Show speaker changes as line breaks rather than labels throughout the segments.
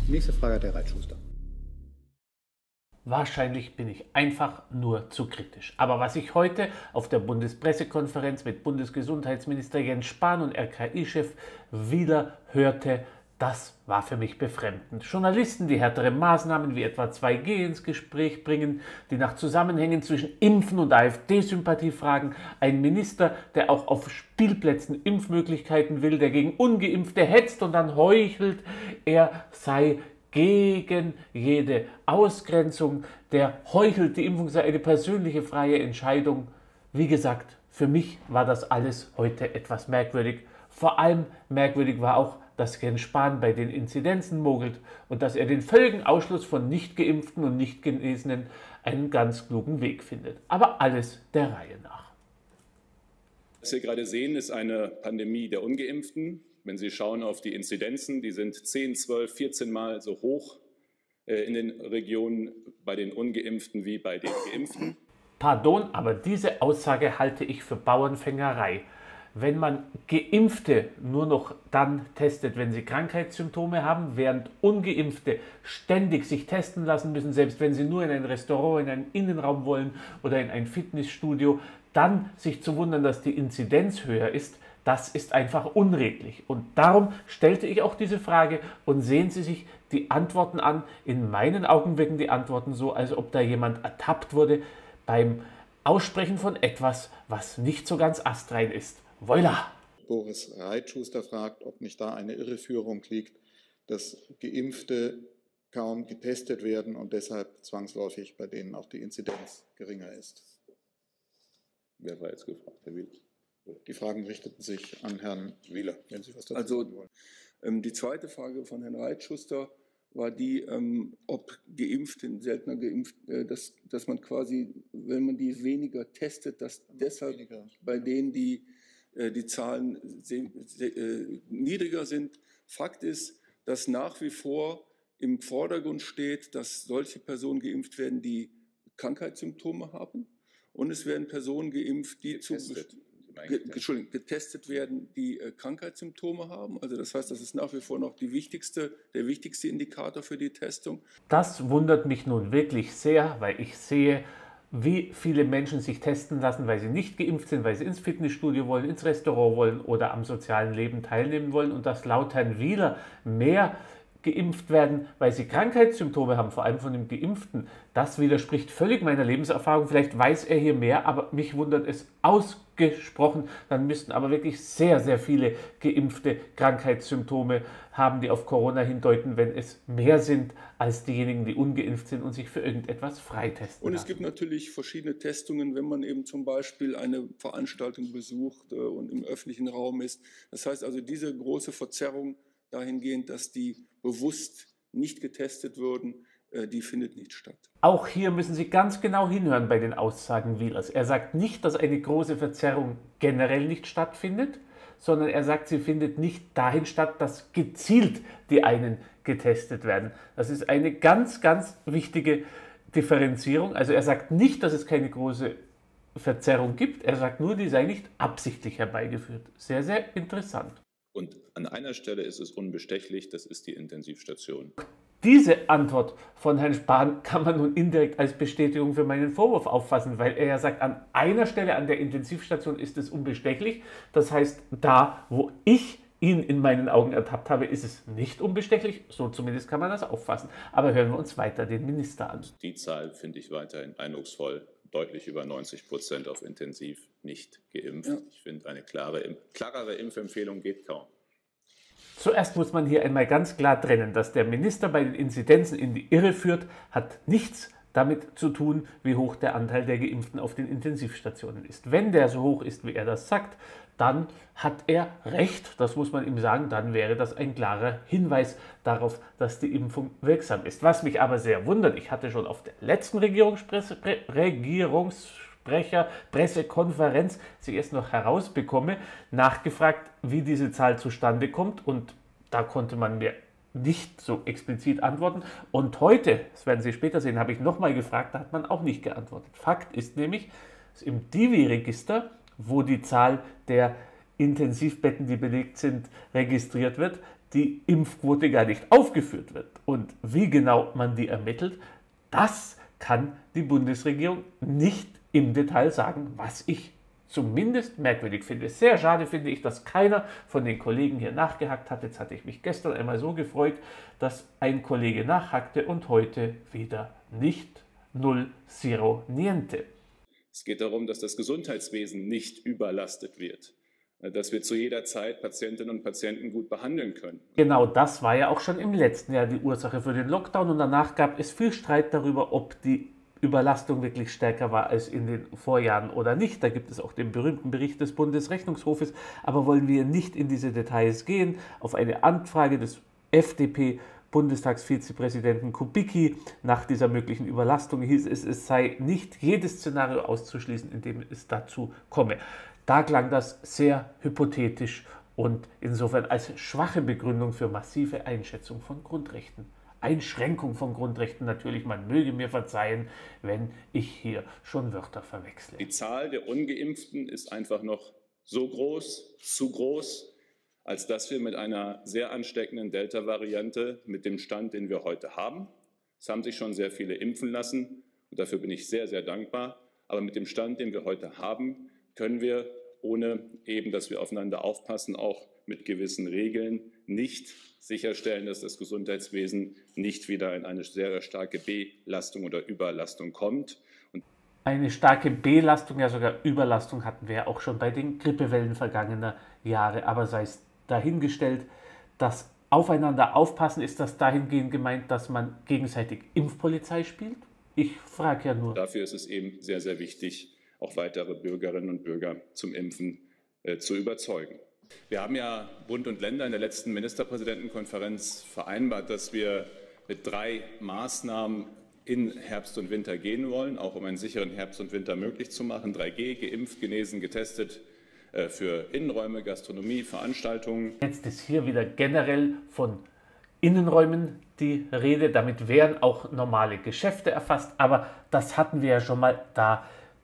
Nächste Frage hat der Reitschuster.
Wahrscheinlich bin ich einfach nur zu kritisch. Aber was ich heute auf der Bundespressekonferenz mit Bundesgesundheitsminister Jens Spahn und RKI-Chef Wieler hörte, das war für mich befremdend. Journalisten, die härtere Maßnahmen wie etwa 2G ins Gespräch bringen, die nach Zusammenhängen zwischen Impfen und AfD-Sympathie fragen, ein Minister, der auch auf Spielplätzen Impfmöglichkeiten will, der gegen Ungeimpfte hetzt und dann heuchelt, er sei gegen jede Ausgrenzung, der heuchelt, die Impfung sei eine persönliche freie Entscheidung. Wie gesagt, für mich war das alles heute etwas merkwürdig. Vor allem merkwürdig war auch, dass Jens Spahn bei den Inzidenzen mogelt und dass er den völligen Ausschluss von Nicht-Geimpften und Nicht-Genesenen einen ganz klugen Weg findet. Aber alles der Reihe nach.
Was wir gerade sehen, ist eine Pandemie der Ungeimpften. Wenn Sie schauen auf die Inzidenzen, die sind 10, 12, 14 Mal so hoch in den Regionen bei den Ungeimpften wie bei den Geimpften.
Pardon, aber diese Aussage halte ich für Bauernfängerei. Wenn man Geimpfte nur noch dann testet, wenn sie Krankheitssymptome haben, während Ungeimpfte ständig sich testen lassen müssen, selbst wenn sie nur in ein Restaurant, in einen Innenraum wollen oder in ein Fitnessstudio, dann sich zu wundern, dass die Inzidenz höher ist, das ist einfach unredlich. Und darum stellte ich auch diese Frage und sehen Sie sich die Antworten an. In meinen Augen wirken die Antworten so, als ob da jemand ertappt wurde beim Aussprechen von etwas, was nicht so ganz astrein ist. Voila!
Boris Reitschuster fragt, ob nicht da eine Irreführung liegt, dass Geimpfte kaum getestet werden und deshalb zwangsläufig bei denen auch die Inzidenz geringer ist.
Wer war jetzt gefragt, Herr Wieler?
Die Fragen richteten sich an Herrn Wieler, wenn Sie was dazu sagen
wollen. Die zweite Frage von Herrn Reitschuster war die, ob Geimpfte, seltener geimpft, dass man quasi, wenn man die weniger testet, dass deshalb bei denen die Zahlen niedriger sind. Fakt ist, dass nach wie vor im Vordergrund steht, dass solche Personen geimpft werden, die Krankheitssymptome haben. Und es werden Personen geimpft, die getestet werden, die Krankheitssymptome haben. Also das heißt, das ist nach wie vor noch der wichtigste Indikator für die Testung.
Das wundert mich nun wirklich sehr, weil ich sehe, wie viele Menschen sich testen lassen, weil sie nicht geimpft sind, weil sie ins Fitnessstudio wollen, ins Restaurant wollen oder am sozialen Leben teilnehmen wollen und dass laut Herrn Wieler mehr geimpft werden, weil sie Krankheitssymptome haben, vor allem von dem Geimpften. Das widerspricht völlig meiner Lebenserfahrung. Vielleicht weiß er hier mehr, aber mich wundert es ausgesprochen. Dann müssten aber wirklich sehr, sehr viele Geimpfte Krankheitssymptome haben, die auf Corona hindeuten, wenn es mehr sind als diejenigen, die ungeimpft sind und sich für irgendetwas freitesten.
Und es gibt natürlich verschiedene Testungen, wenn man eben zum Beispiel eine Veranstaltung besucht und im öffentlichen Raum ist. Das heißt also, diese große Verzerrung dahingehend, dass die bewusst nicht getestet würden, die findet nicht statt.
Auch hier müssen Sie ganz genau hinhören bei den Aussagen Wielers. Er sagt nicht, dass eine große Verzerrung generell nicht stattfindet, sondern er sagt, sie findet nicht dahin statt, dass gezielt die einen getestet werden. Das ist eine ganz, ganz wichtige Differenzierung. Also er sagt nicht, dass es keine große Verzerrung gibt, er sagt nur, die sei nicht absichtlich herbeigeführt. Sehr, sehr interessant.
Und an einer Stelle ist es unbestechlich, das ist die Intensivstation.
Diese Antwort von Herrn Spahn kann man nun indirekt als Bestätigung für meinen Vorwurf auffassen, weil er ja sagt, an einer Stelle an der Intensivstation ist es unbestechlich. Das heißt, da, wo ich ihn in meinen Augen ertappt habe, ist es nicht unbestechlich. So zumindest kann man das auffassen. Aber hören wir uns weiter den Minister an.
Die Zahl finde ich weiterhin eindrucksvoll. Deutlich über 90% auf Intensiv nicht geimpft. Ja. Ich finde, eine klarere Impfempfehlung geht kaum.
Zuerst muss man hier einmal ganz klar trennen, dass der Minister bei den Inzidenzen in die Irre führt, hat nichts damit zu tun, wie hoch der Anteil der Geimpften auf den Intensivstationen ist. Wenn der so hoch ist, wie er das sagt, dann hat er recht, das muss man ihm sagen, dann wäre das ein klarer Hinweis darauf, dass die Impfung wirksam ist. Was mich aber sehr wundert, ich hatte schon auf der letzten Pressekonferenz, sie erst noch herausbekomme, nachgefragt, wie diese Zahl zustande kommt und da konnte man mir nicht so explizit antworten. Und heute, das werden Sie später sehen, habe ich nochmal gefragt, da hat man auch nicht geantwortet. Fakt ist nämlich, dass im Divi-Register, wo die Zahl der Intensivbetten, die belegt sind, registriert wird, die Impfquote gar nicht aufgeführt wird. Und wie genau man die ermittelt, das kann die Bundesregierung nicht im Detail sagen, was ich zumindest merkwürdig finde. Sehr schade finde ich, dass keiner von den Kollegen hier nachgehakt hat. Jetzt hatte ich mich gestern einmal so gefreut, dass ein Kollege nachhackte und heute wieder nicht. Null, zero, niente.
Es geht darum, dass das Gesundheitswesen nicht überlastet wird, dass wir zu jeder Zeit Patientinnen und Patienten gut behandeln können.
Genau das war ja auch schon im letzten Jahr die Ursache für den Lockdown und danach gab es viel Streit darüber, ob die Überlastung wirklich stärker war als in den Vorjahren oder nicht. Da gibt es auch den berühmten Bericht des Bundesrechnungshofes, aber wollen wir nicht in diese Details gehen. Auf eine Anfrage des FDP-Bundestagsvizepräsidenten Kubicki nach dieser möglichen Überlastung hieß es, es sei nicht jedes Szenario auszuschließen, in dem es dazu komme. Da klang das sehr hypothetisch und insofern als schwache Begründung für massive Einschätzung von Grundrechten. Einschränkung von Grundrechten natürlich, man möge mir verzeihen, wenn ich hier schon Wörter verwechsle.
Die Zahl der Ungeimpften ist einfach noch so groß, zu groß, als dass wir mit einer sehr ansteckenden Delta-Variante mit dem Stand, den wir heute haben, es haben sich schon sehr viele impfen lassen und dafür bin ich sehr, sehr dankbar, aber mit dem Stand, den wir heute haben, können wir, ohne eben, dass wir aufeinander aufpassen, auch mit gewissen Regeln nicht sicherstellen, dass das Gesundheitswesen nicht wieder in eine sehr starke Belastung oder Überlastung kommt. Und
eine starke Belastung, ja sogar Überlastung hatten wir ja auch schon bei den Grippewellen vergangener Jahre, aber sei es dahingestellt, das Aufeinander aufpassen, ist das dahingehend gemeint, dass man gegenseitig Impfpolizei spielt? Ich frage ja nur.
Dafür ist es eben sehr, sehr wichtig, auch weitere Bürgerinnen und Bürger zum Impfen zu überzeugen. Wir haben ja Bund und Länder in der letzten Ministerpräsidentenkonferenz vereinbart, dass wir mit 3 Maßnahmen in Herbst und Winter gehen wollen, auch um einen sicheren Herbst und Winter möglich zu machen. 3G, geimpft, genesen, getestet für Innenräume, Gastronomie, Veranstaltungen.
Jetzt ist hier wieder generell von Innenräumen die Rede. Damit wären auch normale Geschäfte erfasst, aber das hatten wir ja schon mal. Da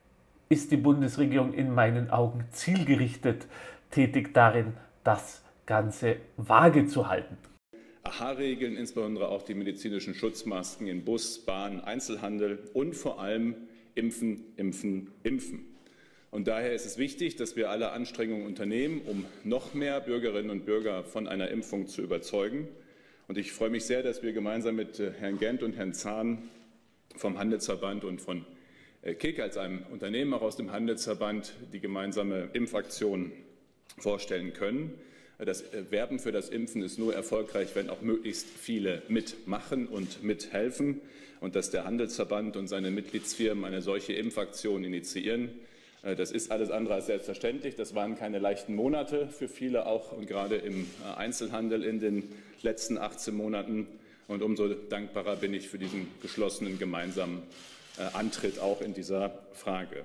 ist die Bundesregierung in meinen Augen zielgerichtet tätig darin, das Ganze vage zu halten.
AHA-Regeln, insbesondere auch die medizinischen Schutzmasken in Bus, Bahn, Einzelhandel und vor allem Impfen, Impfen, Impfen. Und daher ist es wichtig, dass wir alle Anstrengungen unternehmen, um noch mehr Bürgerinnen und Bürger von einer Impfung zu überzeugen. Und ich freue mich sehr, dass wir gemeinsam mit Herrn Gent und Herrn Zahn vom Handelsverband und von KIK als einem Unternehmen auch aus dem Handelsverband die gemeinsame Impfaktion vorstellen können. Das Werben für das Impfen ist nur erfolgreich, wenn auch möglichst viele mitmachen und mithelfen und dass der Handelsverband und seine Mitgliedsfirmen eine solche Impfaktion initiieren. Das ist alles andere als selbstverständlich. Das waren keine leichten Monate für viele, auch und gerade im Einzelhandel in den letzten 18 Monaten. Und umso dankbarer bin ich für diesen geschlossenen gemeinsamen Antritt auch in dieser Frage.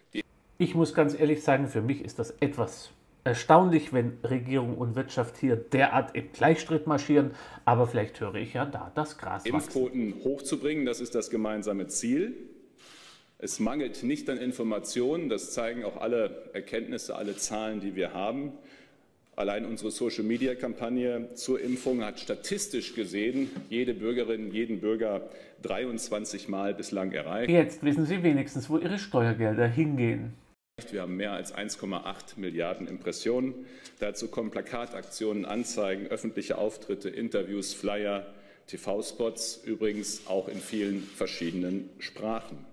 Ich muss ganz ehrlich sagen, für mich ist das etwas erstaunlich, wenn Regierung und Wirtschaft hier derart im Gleichschritt marschieren, aber vielleicht höre ich ja da das Gras wachsen.
Impfquoten hochzubringen, das ist das gemeinsame Ziel. Es mangelt nicht an Informationen, das zeigen auch alle Erkenntnisse, alle Zahlen, die wir haben. Allein unsere Social-Media-Kampagne zur Impfung hat statistisch gesehen jede Bürgerin, jeden Bürger 23 Mal bislang erreicht.
Jetzt wissen Sie wenigstens, wo Ihre Steuergelder hingehen.
Wir haben mehr als 1,8 Milliarden Impressionen. Dazu kommen Plakataktionen, Anzeigen, öffentliche Auftritte, Interviews, Flyer, TV-Spots, übrigens auch in vielen verschiedenen Sprachen.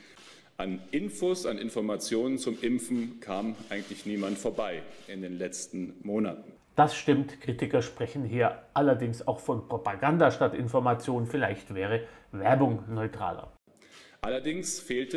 An Infos, an Informationen zum Impfen kam eigentlich niemand vorbei in den letzten Monaten.
Das stimmt, Kritiker sprechen hier allerdings auch von Propaganda statt Information. Vielleicht wäre Werbung neutraler.
Allerdings fehlte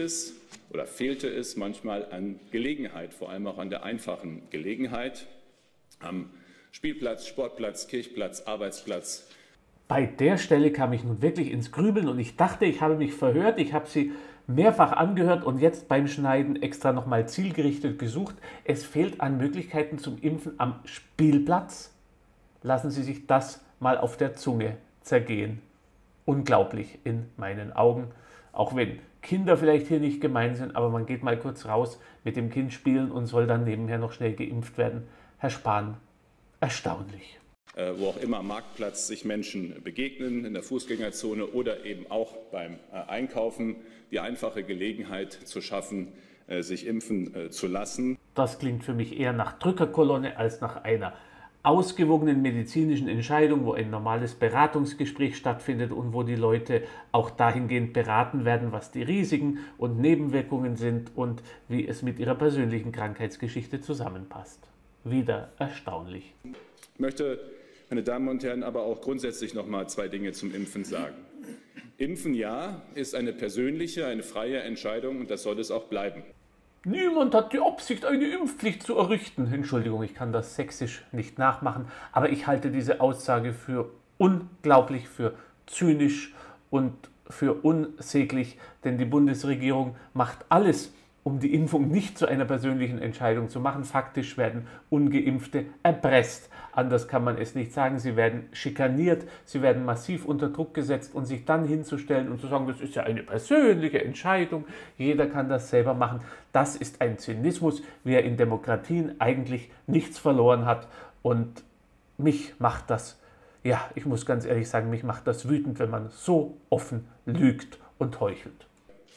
es manchmal an Gelegenheit, vor allem auch an der einfachen Gelegenheit, am Spielplatz, Sportplatz, Kirchplatz, Arbeitsplatz.
Bei der Stelle kam ich nun wirklich ins Grübeln und ich dachte, ich habe mich verhört. Ich habe sie mehrfach angehört und jetzt beim Schneiden extra nochmal zielgerichtet gesucht. Es fehlt an Möglichkeiten zum Impfen am Spielplatz. Lassen Sie sich das mal auf der Zunge zergehen. Unglaublich in meinen Augen. Auch wenn Kinder vielleicht hier nicht gemeint sind, aber man geht mal kurz raus mit dem Kind spielen und soll dann nebenher noch schnell geimpft werden. Herr Spahn, erstaunlich.
wo auch immer am Marktplatz sich Menschen begegnen, in der Fußgängerzone oder eben auch beim Einkaufen, die einfache Gelegenheit zu schaffen, sich impfen zu lassen.
Das klingt für mich eher nach Drückerkolonne als nach einer ausgewogenen medizinischen Entscheidung, wo ein normales Beratungsgespräch stattfindet und wo die Leute auch dahingehend beraten werden, was die Risiken und Nebenwirkungen sind und wie es mit ihrer persönlichen Krankheitsgeschichte zusammenpasst. Wieder erstaunlich.
Ich möchte, meine Damen und Herren, aber auch grundsätzlich noch mal 2 Dinge zum Impfen sagen. Impfen, ja, ist eine persönliche, eine freie Entscheidung und das soll es auch bleiben.
Niemand hat die Absicht, eine Impfpflicht zu errichten. Entschuldigung, ich kann das sächsisch nicht nachmachen, aber ich halte diese Aussage für unglaublich, für zynisch und für unsäglich, denn die Bundesregierung macht alles, um die Impfung nicht zu einer persönlichen Entscheidung zu machen. Faktisch werden Ungeimpfte erpresst. Anders kann man es nicht sagen. Sie werden schikaniert, sie werden massiv unter Druck gesetzt und sich dann hinzustellen und zu sagen, das ist ja eine persönliche Entscheidung, jeder kann das selber machen. Das ist ein Zynismus, wie er in Demokratien eigentlich nichts verloren hat. Und mich macht das, ja, ich muss ganz ehrlich sagen, mich macht das wütend, wenn man so offen lügt und heuchelt.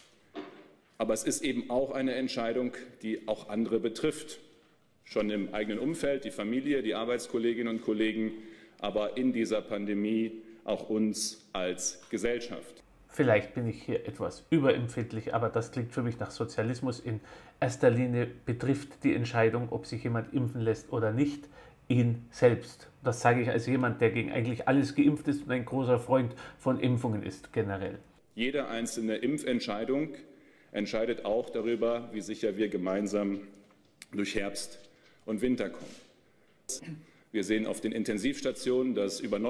Aber es ist eben auch eine Entscheidung, die auch andere betrifft. Schon im eigenen Umfeld, die Familie, die Arbeitskolleginnen und Kollegen, aber in dieser Pandemie auch uns als Gesellschaft.
Vielleicht bin ich hier etwas überempfindlich, aber das klingt für mich nach Sozialismus. In erster Linie betrifft die Entscheidung, ob sich jemand impfen lässt oder nicht, ihn selbst. Das sage ich als jemand, der gegen eigentlich alles geimpft ist und ein großer Freund von Impfungen ist generell.
Jede einzelne Impfentscheidung entscheidet auch darüber, wie sicher wir gemeinsam durch Herbst und Winter kommen. Wir sehen auf den Intensivstationen, dass über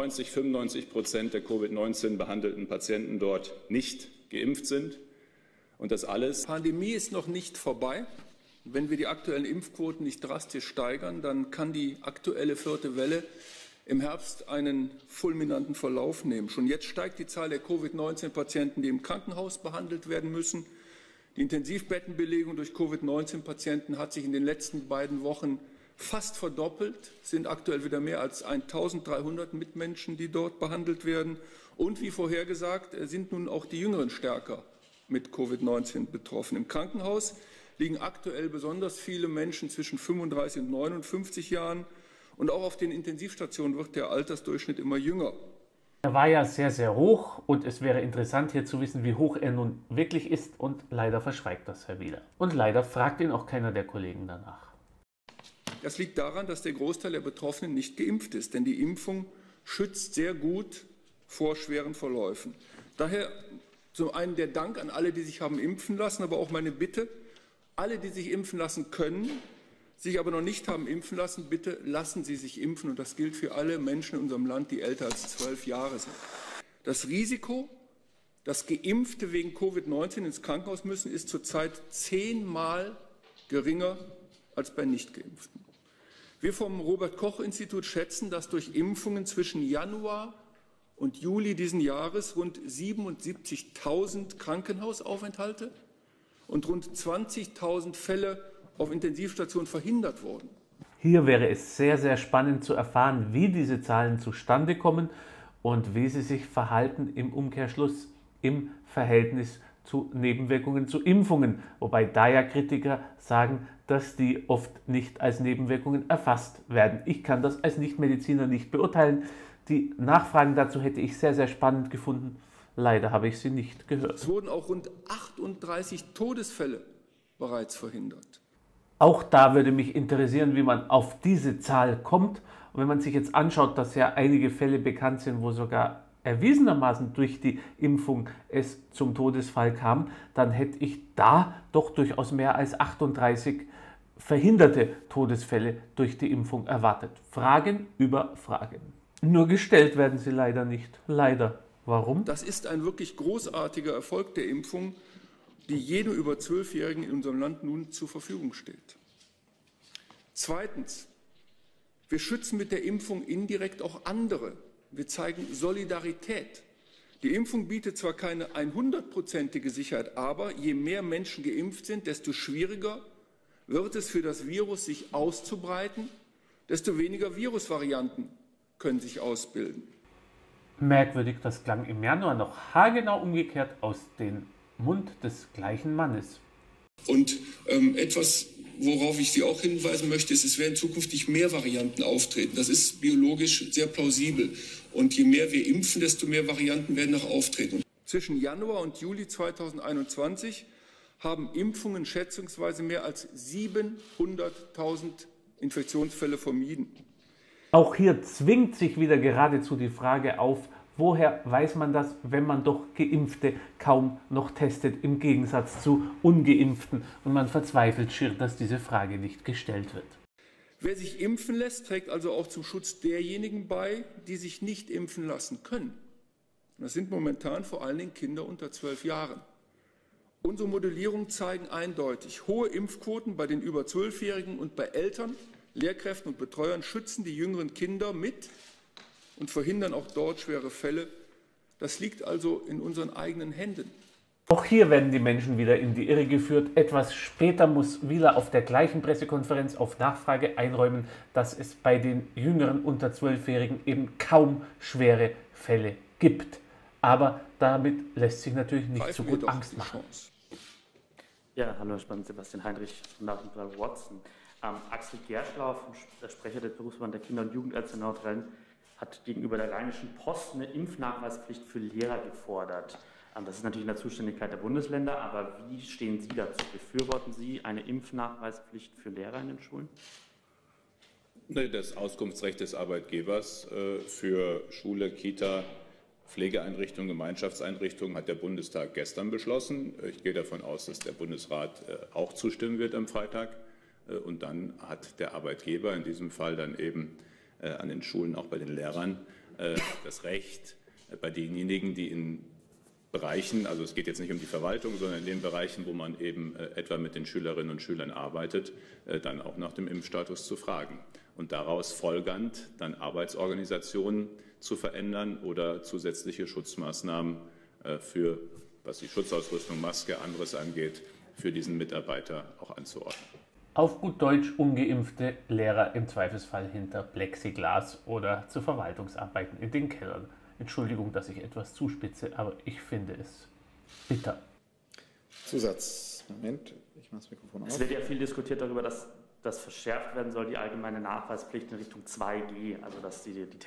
95% der Covid-19 behandelten Patienten dort nicht geimpft sind. Und das alles.
Die Pandemie ist noch nicht vorbei. Wenn wir die aktuellen Impfquoten nicht drastisch steigern, dann kann die aktuelle 4. Welle im Herbst einen fulminanten Verlauf nehmen. Schon jetzt steigt die Zahl der Covid-19-Patienten, die im Krankenhaus behandelt werden müssen. Die Intensivbettenbelegung durch Covid-19-Patienten hat sich in den letzten beiden Wochen fast verdoppelt, sind aktuell wieder mehr als 1.300 Mitmenschen, die dort behandelt werden. Und wie vorhergesagt, sind nun auch die Jüngeren stärker mit Covid-19 betroffen. Im Krankenhaus liegen aktuell besonders viele Menschen zwischen 35 und 59 Jahren. Und auch auf den Intensivstationen wird der Altersdurchschnitt immer jünger.
Er war ja sehr, sehr hoch und es wäre interessant hier zu wissen, wie hoch er nun wirklich ist und leider verschweigt das Herr Wieler. Und leider fragt ihn auch keiner der Kollegen danach.
Das liegt daran, dass der Großteil der Betroffenen nicht geimpft ist, denn die Impfung schützt sehr gut vor schweren Verläufen. Daher zum einen der Dank an alle, die sich haben impfen lassen, aber auch meine Bitte, alle, die sich impfen lassen können, sich aber noch nicht haben impfen lassen, bitte lassen Sie sich impfen. Und das gilt für alle Menschen in unserem Land, die älter als 12 Jahre sind. Das Risiko, dass Geimpfte wegen Covid-19 ins Krankenhaus müssen, ist zurzeit 10-mal geringer als bei Nichtgeimpften. Wir vom Robert-Koch-Institut schätzen, dass durch Impfungen zwischen Januar und Juli diesen Jahres rund 77.000 Krankenhausaufenthalte und rund 20.000 Fälle auf Intensivstationen verhindert wurden.
Hier wäre es sehr, sehr spannend zu erfahren, wie diese Zahlen zustande kommen und wie sie sich verhalten im Umkehrschluss im Verhältnis zu Nebenwirkungen zu Impfungen. Wobei da ja Kritiker sagen, dass die oft nicht als Nebenwirkungen erfasst werden. Ich kann das als Nichtmediziner nicht beurteilen. Die Nachfragen dazu hätte ich sehr, sehr spannend gefunden. Leider habe ich sie nicht gehört.
Es wurden auch rund 38 Todesfälle bereits verhindert.
Auch da würde mich interessieren, wie man auf diese Zahl kommt. Und wenn man sich jetzt anschaut, dass ja einige Fälle bekannt sind, wo sogar erwiesenermaßen durch die Impfung es zum Todesfall kam, dann hätte ich da doch durchaus mehr als 38 verhinderte Todesfälle durch die Impfung erwartet. Fragen über Fragen. Nur gestellt werden sie leider nicht. Leider. Warum?
Das ist ein wirklich großartiger Erfolg der Impfung, die jedem über 12-Jährigen in unserem Land nun zur Verfügung steht. Zweitens, wir schützen mit der Impfung indirekt auch andere. Wir zeigen Solidarität. Die Impfung bietet zwar keine 100%ige Sicherheit, aber je mehr Menschen geimpft sind, desto schwieriger wird es für das Virus, sich auszubreiten, desto weniger Virusvarianten können sich ausbilden.
Merkwürdig, das klang im Januar noch haargenau umgekehrt aus dem Mund des gleichen Mannes.
Und etwas, worauf ich Sie auch hinweisen möchte, ist, es werden zukünftig mehr Varianten auftreten. Das ist biologisch sehr plausibel. Und je mehr wir impfen, desto mehr Varianten werden auch auftreten. Zwischen Januar und Juli 2021 haben Impfungen schätzungsweise mehr als 700.000 Infektionsfälle vermieden.
Auch hier zwingt sich wieder geradezu die Frage auf, woher weiß man das, wenn man doch Geimpfte kaum noch testet, im Gegensatz zu Ungeimpften? Und man verzweifelt schier, dass diese Frage nicht gestellt wird.
Wer sich impfen lässt, trägt also auch zum Schutz derjenigen bei, die sich nicht impfen lassen können. Und das sind momentan vor allen Dingen Kinder unter 12 Jahren. Unsere Modellierungen zeigen eindeutig, hohe Impfquoten bei den über 12-Jährigen und bei Eltern, Lehrkräften und Betreuern schützen die jüngeren Kinder mit und verhindern auch dort schwere Fälle. Das liegt also in unseren eigenen Händen.
Auch hier werden die Menschen wieder in die Irre geführt. Etwas später muss Wieler auf der gleichen Pressekonferenz auf Nachfrage einräumen, dass es bei den jüngeren unter 12-Jährigen eben kaum schwere Fälle gibt. Aber damit lässt sich natürlich nicht so gut Angst machen.
Ja, hallo Herr Spahn, Sebastian Heinrich von Nachrichtenportal Watson. Axel Gerschlau, der Sprecher des Berufsverband der Kinder- und Jugendärzte in Nordrhein, hat gegenüber der Rheinischen Post eine Impfnachweispflicht für Lehrer gefordert. Das ist natürlich in der Zuständigkeit der Bundesländer, aber wie stehen Sie dazu? Befürworten Sie eine Impfnachweispflicht für Lehrer in den Schulen?
Das Auskunftsrecht des Arbeitgebers für Schule, Kita, Pflegeeinrichtungen, Gemeinschaftseinrichtungen hat der Bundestag gestern beschlossen. Ich gehe davon aus, dass der Bundesrat auch zustimmen wird am Freitag. Und dann hat der Arbeitgeber, in diesem Fall dann eben an den Schulen, auch bei den Lehrern, das Recht, bei denjenigen, die in Bereichen, also es geht jetzt nicht um die Verwaltung, sondern in den Bereichen, wo man eben etwa mit den Schülerinnen und Schülern arbeitet, dann auch nach dem Impfstatus zu fragen. Und daraus folgernd dann Arbeitsorganisationen zu verändern oder zusätzliche Schutzmaßnahmen für, was die Schutzausrüstung, Maske, anderes angeht, für diesen Mitarbeiter auch anzuordnen.
Auf gut Deutsch ungeimpfte Lehrer im Zweifelsfall hinter Plexiglas oder zu Verwaltungsarbeiten in den Kellern. Entschuldigung, dass ich etwas zuspitze, aber ich finde es bitter.
Zusatz. Moment, ich mache das Mikrofon auf.
Es wird ja viel diskutiert darüber, dass das verschärft werden soll, die allgemeine Nachweispflicht in Richtung 2G, also dass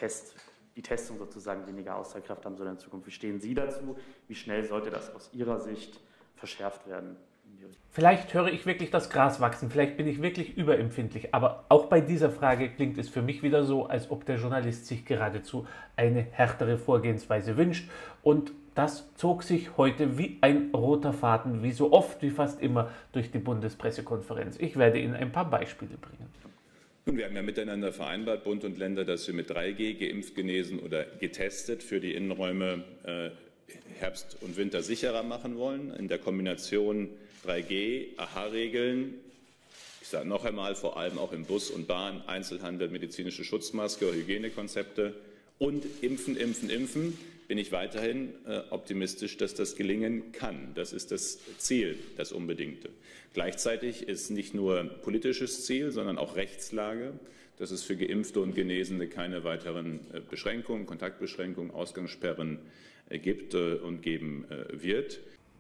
die Testung sozusagen weniger Aussagekraft haben soll in Zukunft. Wie stehen Sie dazu? Wie schnell sollte das aus Ihrer Sicht verschärft werden?
Vielleicht höre ich wirklich das Gras wachsen, vielleicht bin ich wirklich überempfindlich, aber auch bei dieser Frage klingt es für mich wieder so, als ob der Journalist sich geradezu eine härtere Vorgehensweise wünscht. Und das zog sich heute wie ein roter Faden, wie so oft, wie fast immer, durch die Bundespressekonferenz. Ich werde Ihnen ein paar Beispiele bringen.
Nun, wir haben ja miteinander vereinbart, Bund und Länder, dass wir mit 3G geimpft, genesen oder getestet für die Innenräume Herbst und Winter sicherer machen wollen. In der Kombination 3G, AHA-Regeln, ich sage noch einmal, vor allem auch im Bus und Bahn, Einzelhandel, medizinische Schutzmaske, Hygienekonzepte und Impfen, Impfen, Impfen, bin ich weiterhin optimistisch, dass das gelingen kann. Das ist das Ziel, das Unbedingte. Gleichzeitig ist nicht nur politisches Ziel, sondern auch Rechtslage, dass es für Geimpfte und Genesene keine weiteren Beschränkungen, Kontaktbeschränkungen, Ausgangssperren gibt und geben wird.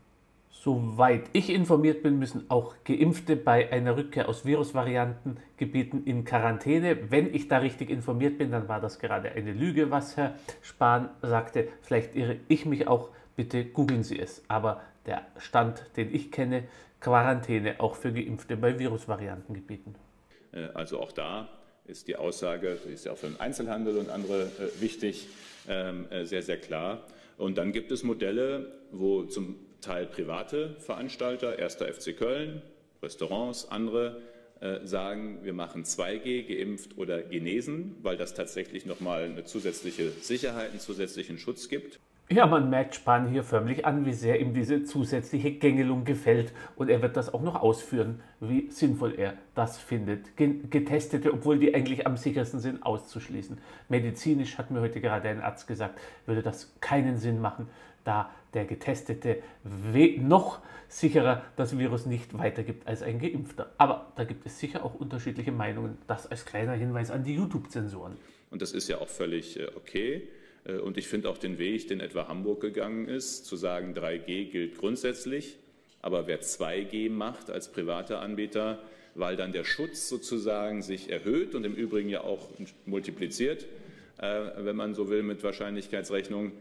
Soweit ich informiert bin, müssen auch Geimpfte bei einer Rückkehr aus Virusvariantengebieten in Quarantäne. Wenn ich da richtig informiert bin, dann war das gerade eine Lüge, was Herr Spahn sagte. Vielleicht irre ich mich auch, bitte googeln Sie es. Aber der Stand, den ich kenne, Quarantäne auch für Geimpfte bei Virusvariantengebieten.
Also auch da ist die Aussage, die ist ja auch für den Einzelhandel und andere wichtig, sehr, sehr klar. Und dann gibt es Modelle, wo zum Teil private Veranstalter, 1. FC Köln, Restaurants, andere sagen, wir machen 2G, geimpft oder genesen, weil das tatsächlich nochmal eine zusätzliche Sicherheit, einen zusätzlichen Schutz gibt.
Ja, man merkt Spahn hier förmlich an, wie sehr ihm diese zusätzliche Gängelung gefällt. Und er wird das auch noch ausführen, wie sinnvoll er das findet. Getestete, obwohl die eigentlich am sichersten sind, auszuschließen. Medizinisch, hat mir heute gerade ein Arzt gesagt, würde das keinen Sinn machen, da der Getestete noch sicherer das Virus nicht weitergibt als ein Geimpfter. Aber da gibt es sicher auch unterschiedliche Meinungen. Das als kleiner Hinweis an die YouTube-Zensoren.
Und das ist ja auch völlig okay. Und ich finde auch den Weg, den etwa Hamburg gegangen ist, zu sagen, 3G gilt grundsätzlich, aber wer 2G macht als privater Anbieter, weil dann der Schutz sozusagen sich erhöht und im Übrigen ja auch multipliziert, wenn man so will, mit Wahrscheinlichkeitsrechnung,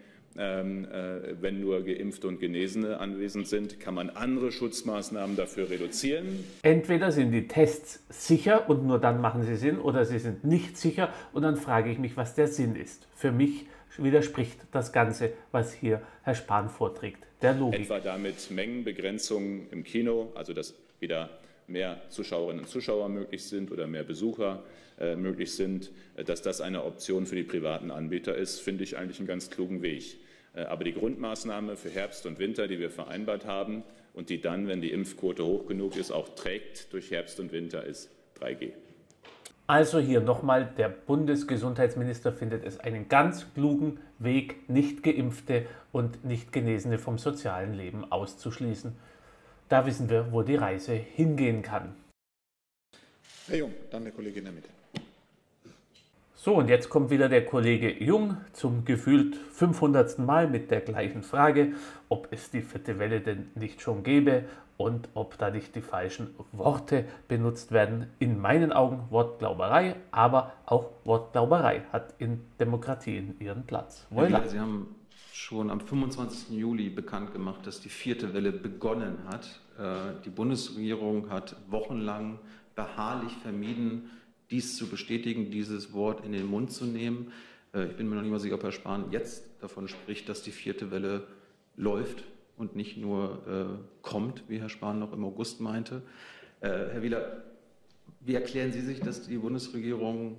wenn nur Geimpfte und Genesene anwesend sind, kann man andere Schutzmaßnahmen dafür reduzieren.
Entweder sind die Tests sicher und nur dann machen sie Sinn, oder sie sind nicht sicher und dann frage ich mich, was der Sinn ist. Für mich widerspricht das Ganze, was hier Herr Spahn vorträgt, der Logik.
Etwa damit Mengenbegrenzungen im Kino, also dass wieder mehr Zuschauerinnen und Zuschauer möglich sind oder mehr Besucher möglich sind, dass das eine Option für die privaten Anbieter ist, finde ich eigentlich einen ganz klugen Weg. Aber die Grundmaßnahme für Herbst und Winter, die wir vereinbart haben und die dann, wenn die Impfquote hoch genug ist, auch trägt durch Herbst und Winter, ist 3G.
Also hier nochmal, der Bundesgesundheitsminister findet es einen ganz klugen Weg, nicht Geimpfte und nicht Genesene vom sozialen Leben auszuschließen. Da wissen wir, wo die Reise hingehen kann.
Herr Jung, dann der Kollege in der Mitte.
So, und jetzt kommt wieder der Kollege Jung zum gefühlt 500. Mal mit der gleichen Frage, ob es die 4. Welle denn nicht schon gäbe und ob da nicht die falschen Worte benutzt werden. In meinen Augen Wortglauberei, aber auch Wortglauberei hat in Demokratien ihren Platz.
Voilà. Sie haben schon am 25. Juli bekannt gemacht, dass die 4. Welle begonnen hat. Die Bundesregierung hat wochenlang beharrlich vermieden, dies zu bestätigen, dieses Wort in den Mund zu nehmen. Ich bin mir noch nicht mal sicher, ob Herr Spahn jetzt davon spricht, dass die 4. Welle läuft und nicht nur kommt, wie Herr Spahn noch im August meinte. Herr Wieler, wie erklären Sie sich, dass die Bundesregierung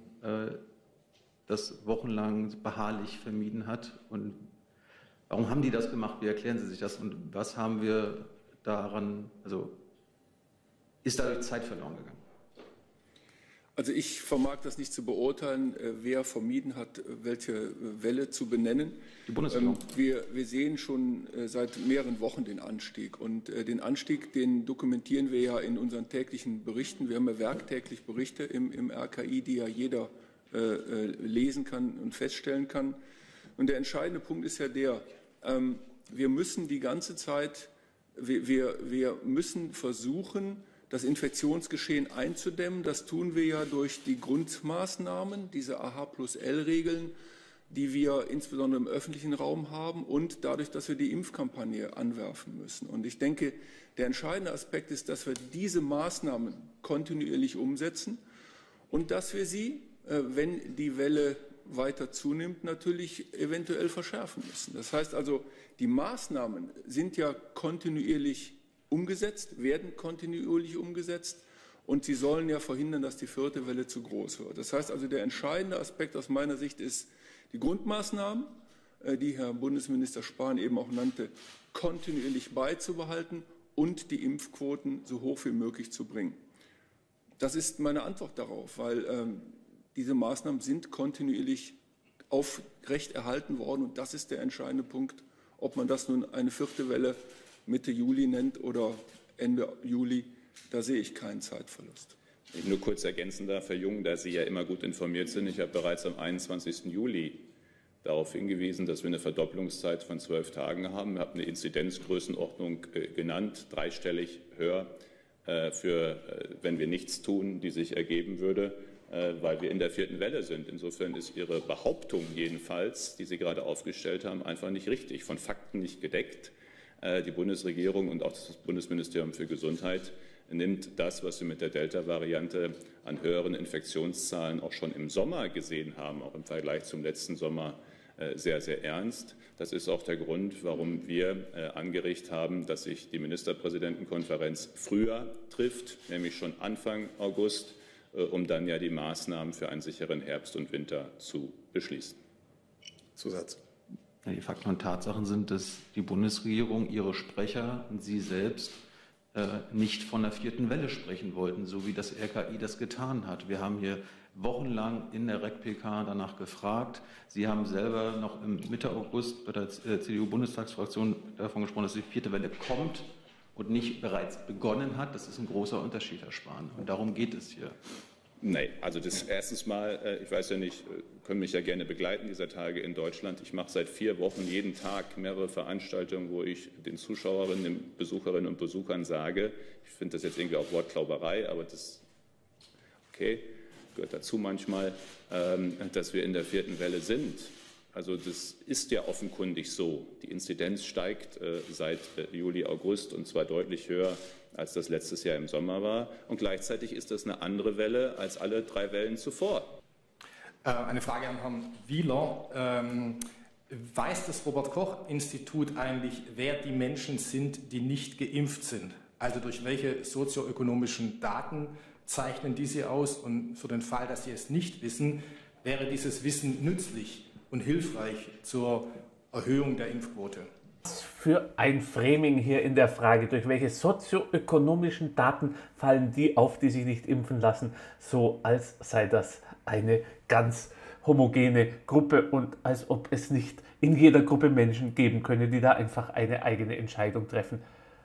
das wochenlang beharrlich vermieden hat? Und warum haben die das gemacht? Wie erklären Sie sich das? Und was haben wir daran, also ist dadurch Zeit verloren gegangen?
Also ich vermag das nicht zu beurteilen, wer vermieden hat, welche Welle zu benennen.
Die Bundesregierung.
Wir sehen schon seit mehreren Wochen den Anstieg. Und den Anstieg, den dokumentieren wir ja in unseren täglichen Berichten. Wir haben ja werktäglich Berichte im RKI, die ja jeder lesen kann und feststellen kann. Und der entscheidende Punkt ist ja der, wir müssen die ganze Zeit, wir müssen versuchen, das Infektionsgeschehen einzudämmen. Das tun wir ja durch die Grundmaßnahmen, diese AH+L-Regeln, die wir insbesondere im öffentlichen Raum haben und dadurch, dass wir die Impfkampagne anwerfen müssen. Und ich denke, der entscheidende Aspekt ist, dass wir diese Maßnahmen kontinuierlich umsetzen und dass wir sie, wenn die Welle weiter zunimmt, natürlich eventuell verschärfen müssen. Das heißt also, die Maßnahmen sind ja kontinuierlich umgesetzt, werden kontinuierlich umgesetzt und sie sollen ja verhindern, dass die 4. Welle zu groß wird. Das heißt also, der entscheidende Aspekt aus meiner Sicht ist, die Grundmaßnahmen, die Herr Bundesminister Spahn eben auch nannte, kontinuierlich beizubehalten und die Impfquoten so hoch wie möglich zu bringen. Das ist meine Antwort darauf, weil diese Maßnahmen sind kontinuierlich aufrecht erhalten worden und das ist der entscheidende Punkt, ob man das nun eine 4. Welle Mitte Juli nennt oder Ende Juli, da sehe ich keinen Zeitverlust.
Ich nur kurz ergänzen darf, Herr Jung, da Sie ja immer gut informiert sind. Ich habe bereits am 21. Juli darauf hingewiesen, dass wir eine Verdopplungszeit von 12 Tagen haben. Ich habe eine Inzidenzgrößenordnung genannt, dreistellig höher, wenn wir nichts tun, die sich ergeben würde, weil wir in der 4. Welle sind. Insofern ist Ihre Behauptung jedenfalls, die Sie gerade aufgestellt haben, einfach nicht richtig, von Fakten nicht gedeckt. Die Bundesregierung und auch das Bundesministerium für Gesundheit nimmt das, was wir mit der Delta-Variante an höheren Infektionszahlen auch schon im Sommer gesehen haben, auch im Vergleich zum letzten Sommer, sehr, sehr ernst. Das ist auch der Grund, warum wir angeregt haben, dass sich die Ministerpräsidentenkonferenz früher trifft, nämlich schon Anfang August, um dann ja die Maßnahmen für einen sicheren Herbst und Winter zu beschließen.
Zusatz.
Ja, die Fakten und Tatsachen sind, dass die Bundesregierung, ihre Sprecher und Sie selbst nicht von der 4. Welle sprechen wollten, so wie das RKI das getan hat. Wir haben hier wochenlang in der REC-PK danach gefragt. Sie haben selber noch Mitte August bei der CDU-Bundestagsfraktion davon gesprochen, dass die 4. Welle kommt und nicht bereits begonnen hat. Das ist ein großer Unterschied, Herr Spahn. Und darum geht es hier.
Nein, also das erstens mal, ich weiß ja nicht, können mich ja gerne begleiten dieser Tage in Deutschland. Ich mache seit 4 Wochen jeden Tag mehrere Veranstaltungen, wo ich den Zuschauerinnen, den Besucherinnen und Besuchern sage, ich finde das jetzt irgendwie auch Wortklauberei, aber das, okay, gehört dazu manchmal, dass wir in der 4. Welle sind. Also das ist ja offenkundig so. Die Inzidenz steigt seit Juli, August und zwar deutlich höher, als das letztes Jahr im Sommer war. Und gleichzeitig ist das eine andere Welle als alle 3 Wellen zuvor.
Eine Frage an Herrn Wieler. Weiß das Robert-Koch-Institut eigentlich, wer die Menschen sind, die nicht geimpft sind? Also durch welche sozioökonomischen Daten zeichnen diese aus? Und für den Fall, dass Sie es nicht wissen, wäre dieses Wissen nützlich und hilfreich zur Erhöhung der Impfquote?
Für ein Framing hier in der Frage, durch welche sozioökonomischen Daten fallen die auf, die sich nicht impfen lassen, so als sei das eine ganz homogene Gruppe und als ob es nicht in jeder Gruppe Menschen geben könne, die da einfach eine eigene Entscheidung treffen.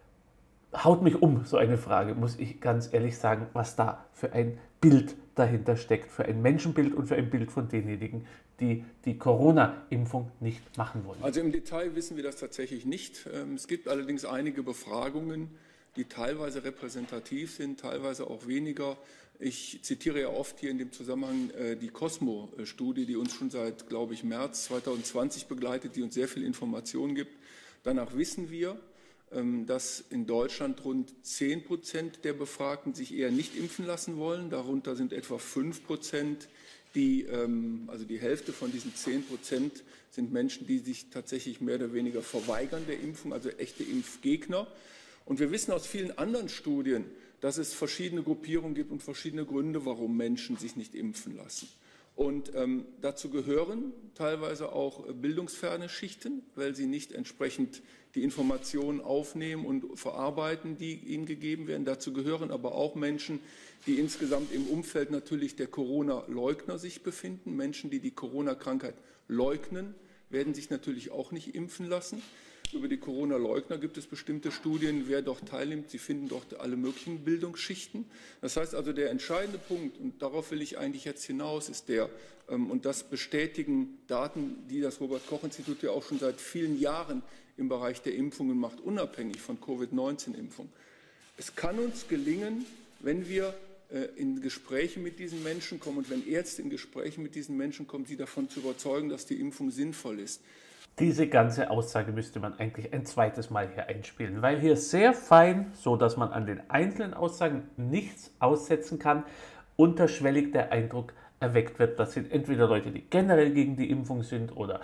Haut mich um, so eine Frage, muss ich ganz ehrlich sagen, was da für ein Bild dahinter steckt, für ein Menschenbild und für ein Bild von denjenigen, die die Corona-Impfung nicht machen wollen.
Also im Detail wissen wir das tatsächlich nicht. Es gibt allerdings einige Befragungen, die teilweise repräsentativ sind, teilweise auch weniger. Ich zitiere ja oft hier in dem Zusammenhang die Cosmo-Studie, die uns schon seit, glaube ich, März 2020 begleitet, die uns sehr viel Informationen gibt. Danach wissen wir, dass in Deutschland rund 10% der Befragten sich eher nicht impfen lassen wollen. Darunter sind etwa 5%, also die Hälfte von diesen 10% sind Menschen, die sich tatsächlich mehr oder weniger verweigern der Impfung, also echte Impfgegner. Und wir wissen aus vielen anderen Studien, dass es verschiedene Gruppierungen gibt und verschiedene Gründe, warum Menschen sich nicht impfen lassen. Und dazu gehören teilweise auch bildungsferne Schichten, weil sie nicht entsprechend die Informationen aufnehmen und verarbeiten, die ihnen gegeben werden. Dazu gehören aber auch Menschen, die insgesamt im Umfeld natürlich der Corona-Leugner sich befinden. Menschen, die die Corona-Krankheit leugnen, werden sich natürlich auch nicht impfen lassen. Über die Corona-Leugner gibt es bestimmte Studien, wer dort teilnimmt. Sie finden dort alle möglichen Bildungsschichten. Das heißt also, der entscheidende Punkt, und darauf will ich eigentlich jetzt hinaus, ist der, und das bestätigen Daten, die das Robert-Koch-Institut ja auch schon seit vielen Jahren im Bereich der Impfungen macht, unabhängig von Covid-19-Impfung. Es kann uns gelingen, wenn wir in Gespräche mit diesen Menschen kommen und wenn Ärzte in Gespräche mit diesen Menschen kommen, sie davon zu überzeugen, dass die Impfung sinnvoll ist.
Diese ganze Aussage müsste man eigentlich ein zweites Mal hier einspielen, weil hier sehr fein, so dass man an den einzelnen Aussagen nichts aussetzen kann, unterschwellig der Eindruck erweckt wird, das sind entweder Leute, die generell gegen die Impfung sind oder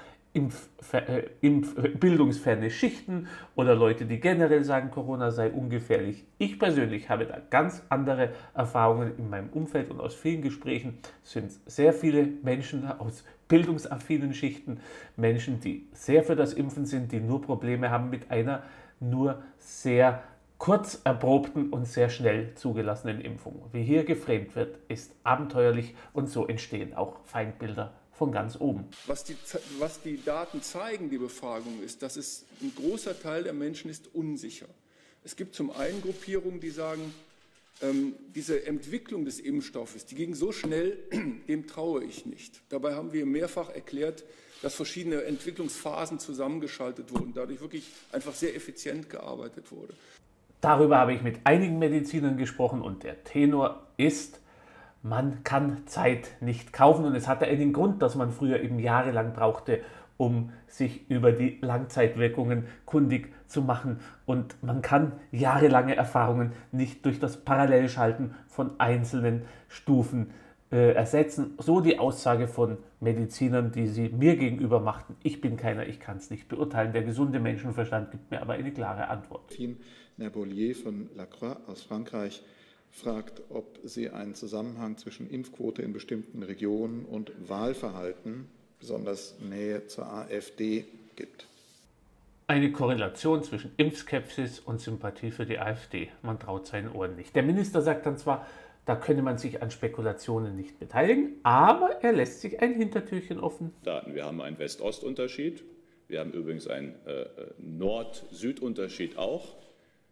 bildungsferne Schichten oder Leute, die generell sagen, Corona sei ungefährlich. Ich persönlich habe da ganz andere Erfahrungen in meinem Umfeld und aus vielen Gesprächen sind sehr viele Menschen aus bildungsaffinen Schichten, Menschen, die sehr für das Impfen sind, die nur Probleme haben mit einer nur sehr kurz erprobten und sehr schnell zugelassenen Impfung. Wie hier geframed wird, ist abenteuerlich und so entstehen auch Feindbilder von ganz oben.
Was die Daten zeigen, die Befragung, ist, dass ein großer Teil der Menschen ist unsicher. Es gibt zum einen Gruppierungen, die sagen, diese Entwicklung des Impfstoffes, die ging so schnell, dem traue ich nicht. Dabei haben wir mehrfach erklärt, dass verschiedene Entwicklungsphasen zusammengeschaltet wurden, dadurch wirklich einfach sehr effizient gearbeitet wurde.
Darüber habe ich mit einigen Medizinern gesprochen und der Tenor ist, man kann Zeit nicht kaufen und es hatte einen Grund, dass man früher eben jahrelang brauchte, um sich über die Langzeitwirkungen kundig zu machen. Und man kann jahrelange Erfahrungen nicht durch das Parallelschalten von einzelnen Stufen ersetzen. So die Aussage von Medizinern, die sie mir gegenüber machten. Ich bin keiner, ich kann es nicht beurteilen. Der gesunde Menschenverstand gibt mir aber eine klare Antwort.
Nerbolier von Lacroix aus Frankreich fragt, ob sie einen Zusammenhang zwischen Impfquote in bestimmten Regionen und Wahlverhalten, besonders Nähe zur AfD, gibt.
Eine Korrelation zwischen Impfskepsis und Sympathie für die AfD. Man traut seinen Ohren nicht. Der Minister sagt dann zwar, da könne man sich an Spekulationen nicht beteiligen, aber er lässt sich ein Hintertürchen offen.
Wir haben einen West-Ost-Unterschied, wir haben übrigens einen Nord-Süd-Unterschied auch.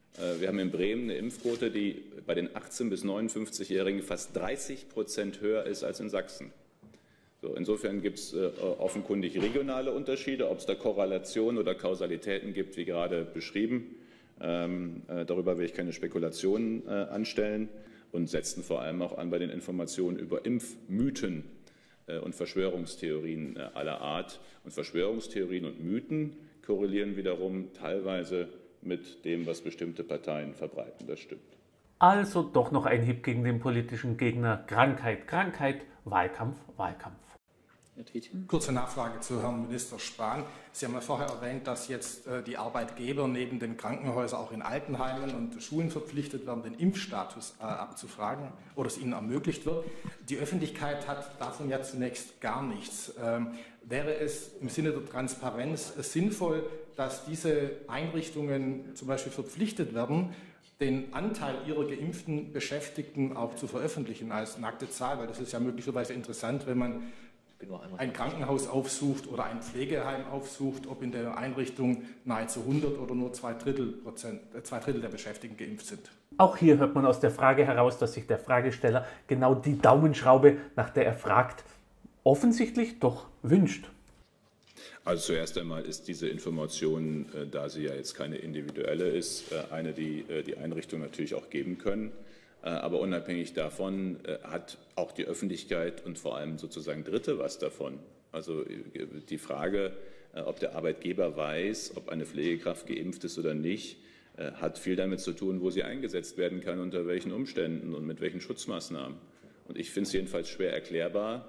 Wir haben in Bremen eine Impfquote, die bei den 18- bis 59-Jährigen fast 30% höher ist als in Sachsen. So, insofern gibt es offenkundig regionale Unterschiede, ob es da Korrelationen oder Kausalitäten gibt, wie gerade beschrieben. Darüber will ich keine Spekulationen anstellen und setzen vor allem auch an bei den Informationen über Impfmythen und Verschwörungstheorien aller Art. Und Verschwörungstheorien und Mythen korrelieren wiederum teilweise mit dem, was bestimmte Parteien verbreiten. Das stimmt.
Also doch noch ein Hieb gegen den politischen Gegner. Krankheit, Krankheit, Wahlkampf, Wahlkampf.
Kurze Nachfrage zu Herrn Minister Spahn. Sie haben ja vorher erwähnt, dass jetzt die Arbeitgeber neben den Krankenhäusern auch in Altenheimen und Schulen verpflichtet werden, den Impfstatus abzufragen oder es ihnen ermöglicht wird. Die Öffentlichkeit hat davon ja zunächst gar nichts. Wäre es im Sinne der Transparenz sinnvoll, dass diese Einrichtungen zum Beispiel verpflichtet werden, den Anteil ihrer geimpften Beschäftigten auch zu veröffentlichen als nackte Zahl? Weil das ist ja möglicherweise interessant, wenn man ein Krankenhaus aufsucht oder ein Pflegeheim aufsucht, ob in der Einrichtung nahezu 100 oder nur 2/3 der Beschäftigten geimpft sind.
Auch hier hört man aus der Frage heraus, dass sich der Fragesteller genau die Daumenschraube, nach der er fragt, offensichtlich doch wünscht.
Also zuerst einmal ist diese Information, da sie ja jetzt keine individuelle ist, eine, die die Einrichtungen natürlich auch geben können. Aber unabhängig davon hat auch die Öffentlichkeit und vor allem sozusagen Dritte was davon. Also die Frage, ob der Arbeitgeber weiß, ob eine Pflegekraft geimpft ist oder nicht, hat viel damit zu tun, wo sie eingesetzt werden kann, unter welchen Umständen und mit welchen Schutzmaßnahmen. Und ich finde es jedenfalls schwer erklärbar.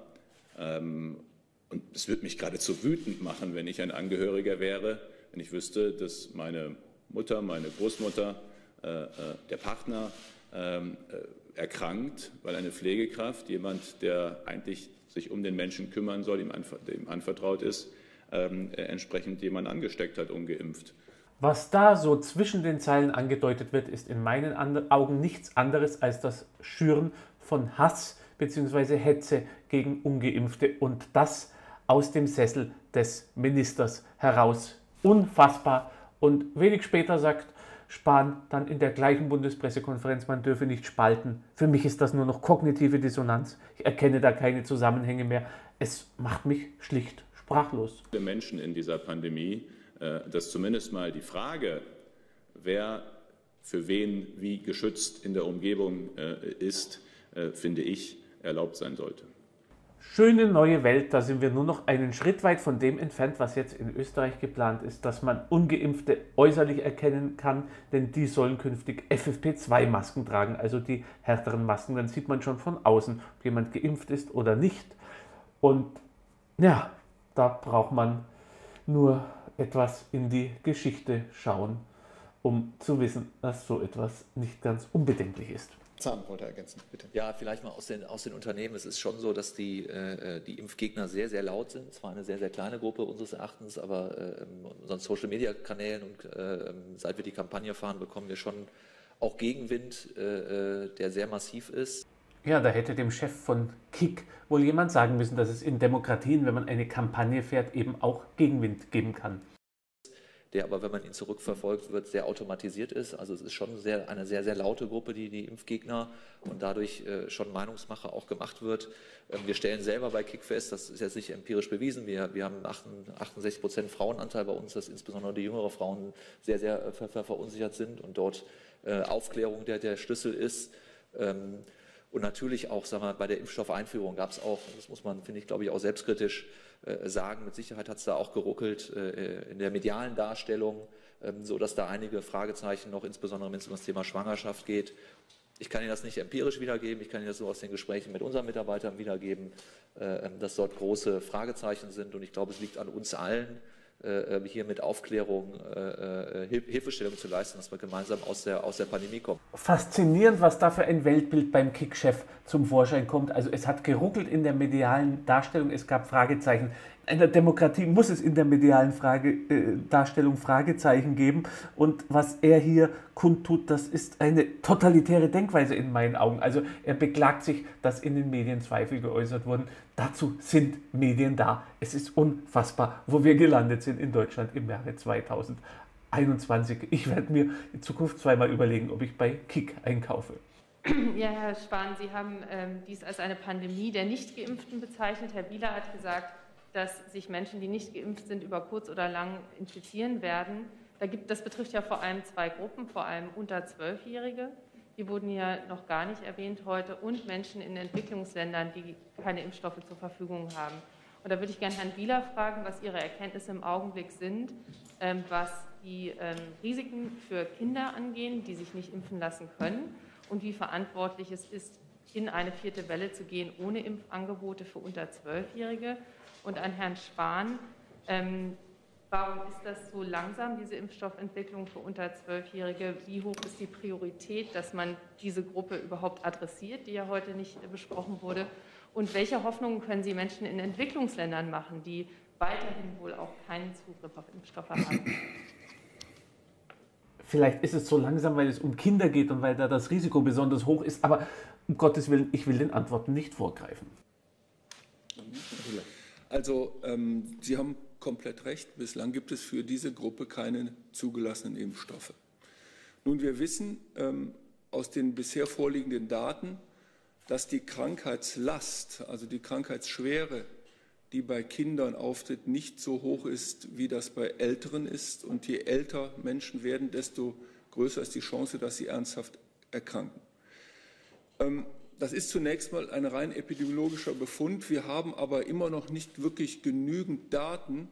Und es würde mich geradezu wütend machen, wenn ich ein Angehöriger wäre, wenn ich wüsste, dass meine Mutter, meine Großmutter, der Partner erkrankt, weil eine Pflegekraft, jemand, der eigentlich sich um den Menschen kümmern soll, dem anvertraut ist, entsprechend jemanden angesteckt hat, ungeimpft.
Was da so zwischen den Zeilen angedeutet wird, ist in meinen Augen nichts anderes als das Schüren von Hass bzw. Hetze gegen Ungeimpfte und das aus dem Sessel des Ministers heraus. Unfassbar. Und wenig später sagt Spahn dann in der gleichen Bundespressekonferenz, man dürfe nicht spalten. Für mich ist das nur noch kognitive Dissonanz. Ich erkenne da keine Zusammenhänge mehr. Es macht mich schlicht sprachlos.
Viele Menschen in dieser Pandemie, dass zumindest mal die Frage, wer für wen wie geschützt in der Umgebung ist, finde ich, erlaubt sein sollte.
Schöne neue Welt, da sind wir nur noch einen Schritt weit von dem entfernt, was jetzt in Österreich geplant ist, dass man Ungeimpfte äußerlich erkennen kann, denn die sollen künftig FFP2-Masken tragen, also die härteren Masken. Dann sieht man schon von außen, ob jemand geimpft ist oder nicht. Und ja, da braucht man nur etwas in die Geschichte schauen, um zu wissen, dass so etwas nicht ganz unbedenklich ist.
Zahn wollte ergänzen, bitte.
Ja, vielleicht mal aus den Unternehmen. Es ist schon so, dass die Impfgegner sehr, sehr laut sind. Zwar eine sehr, sehr kleine Gruppe unseres Erachtens, aber unseren Social-Media-Kanälen und seit wir die Kampagne fahren, bekommen wir schon auch Gegenwind, der sehr massiv ist.
Ja, da hätte dem Chef von KIK wohl jemand sagen müssen, dass es in Demokratien, wenn man eine Kampagne fährt, eben auch Gegenwind geben kann.
Der aber, wenn man ihn zurückverfolgt wird, sehr automatisiert ist. Also es ist schon eine sehr, sehr laute Gruppe, die Impfgegner und dadurch schon Meinungsmache auch gemacht wird. Wir stellen selber bei KIK fest, das ist jetzt nicht empirisch bewiesen, wir haben 68% Frauenanteil bei uns, dass insbesondere die jüngeren Frauen sehr, sehr verunsichert sind und dort Aufklärung der Schlüssel ist. Und natürlich auch, sagen wir, bei der Impfstoffeinführung gab es auch, das muss man, finde ich, glaube ich, auch selbstkritisch sagen, mit Sicherheit hat es da auch geruckelt in der medialen Darstellung, so dass da einige Fragezeichen noch, insbesondere wenn es um das Thema Schwangerschaft geht. Ich kann Ihnen das nicht empirisch wiedergeben, ich kann Ihnen das nur aus den Gesprächen mit unseren Mitarbeitern wiedergeben, dass dort große Fragezeichen sind und ich glaube, es liegt an uns allen, hier mit Aufklärung Hilfestellung zu leisten, dass wir gemeinsam aus der Pandemie kommen.
Faszinierend, was da für ein Weltbild beim KIK-Chef zum Vorschein kommt. Also es hat geruckelt in der medialen Darstellung, es gab Fragezeichen. In einer Demokratie muss es in der medialen Darstellung Fragezeichen geben. Und was er hier kundtut, das ist eine totalitäre Denkweise in meinen Augen. Also er beklagt sich, dass in den Medien Zweifel geäußert wurden. Dazu sind Medien da. Es ist unfassbar, wo wir gelandet sind in Deutschland im Jahre 2021. 21. Ich werde mir in Zukunft zweimal überlegen, ob ich bei Kick einkaufe.
Ja, Herr Spahn, Sie haben dies als eine Pandemie der Nicht-Geimpften bezeichnet. Herr Wieler hat gesagt, dass sich Menschen, die nicht geimpft sind, über kurz oder lang infizieren werden. Das betrifft ja vor allem zwei Gruppen, vor allem unter 12-Jährige. Die wurden ja noch gar nicht erwähnt heute, und Menschen in Entwicklungsländern, die keine Impfstoffe zur Verfügung haben. Und da würde ich gerne Herrn Wieler fragen, was Ihre Erkenntnisse im Augenblick sind, was die Risiken für Kinder angehen, die sich nicht impfen lassen können, und wie verantwortlich es ist, in eine 4. Welle zu gehen ohne Impfangebote für unter 12-Jährige. Und an Herrn Spahn, warum ist das so langsam, diese Impfstoffentwicklung für unter 12-Jährige? Wie hoch ist die Priorität, dass man diese Gruppe überhaupt adressiert, die ja heute nicht besprochen wurde? Und welche Hoffnungen können Sie Menschen in Entwicklungsländern machen, die weiterhin wohl auch keinen Zugriff auf Impfstoffe haben?
Vielleicht ist es so langsam, weil es um Kinder geht und weil da das Risiko besonders hoch ist. Aber um Gottes Willen, ich will den Antworten nicht vorgreifen.
Also, Sie haben komplett recht. Bislang gibt es für diese Gruppe keine zugelassenen Impfstoffe. Nun, wir wissen aus den bisher vorliegenden Daten, dass die Krankheitslast, also die Krankheitsschwere, die bei Kindern auftritt, nicht so hoch ist, wie das bei Älteren ist. Und je älter Menschen werden, desto größer ist die Chance, dass sie ernsthaft erkranken. Das ist zunächst mal ein rein epidemiologischer Befund. Wir haben aber immer noch nicht wirklich genügend Daten,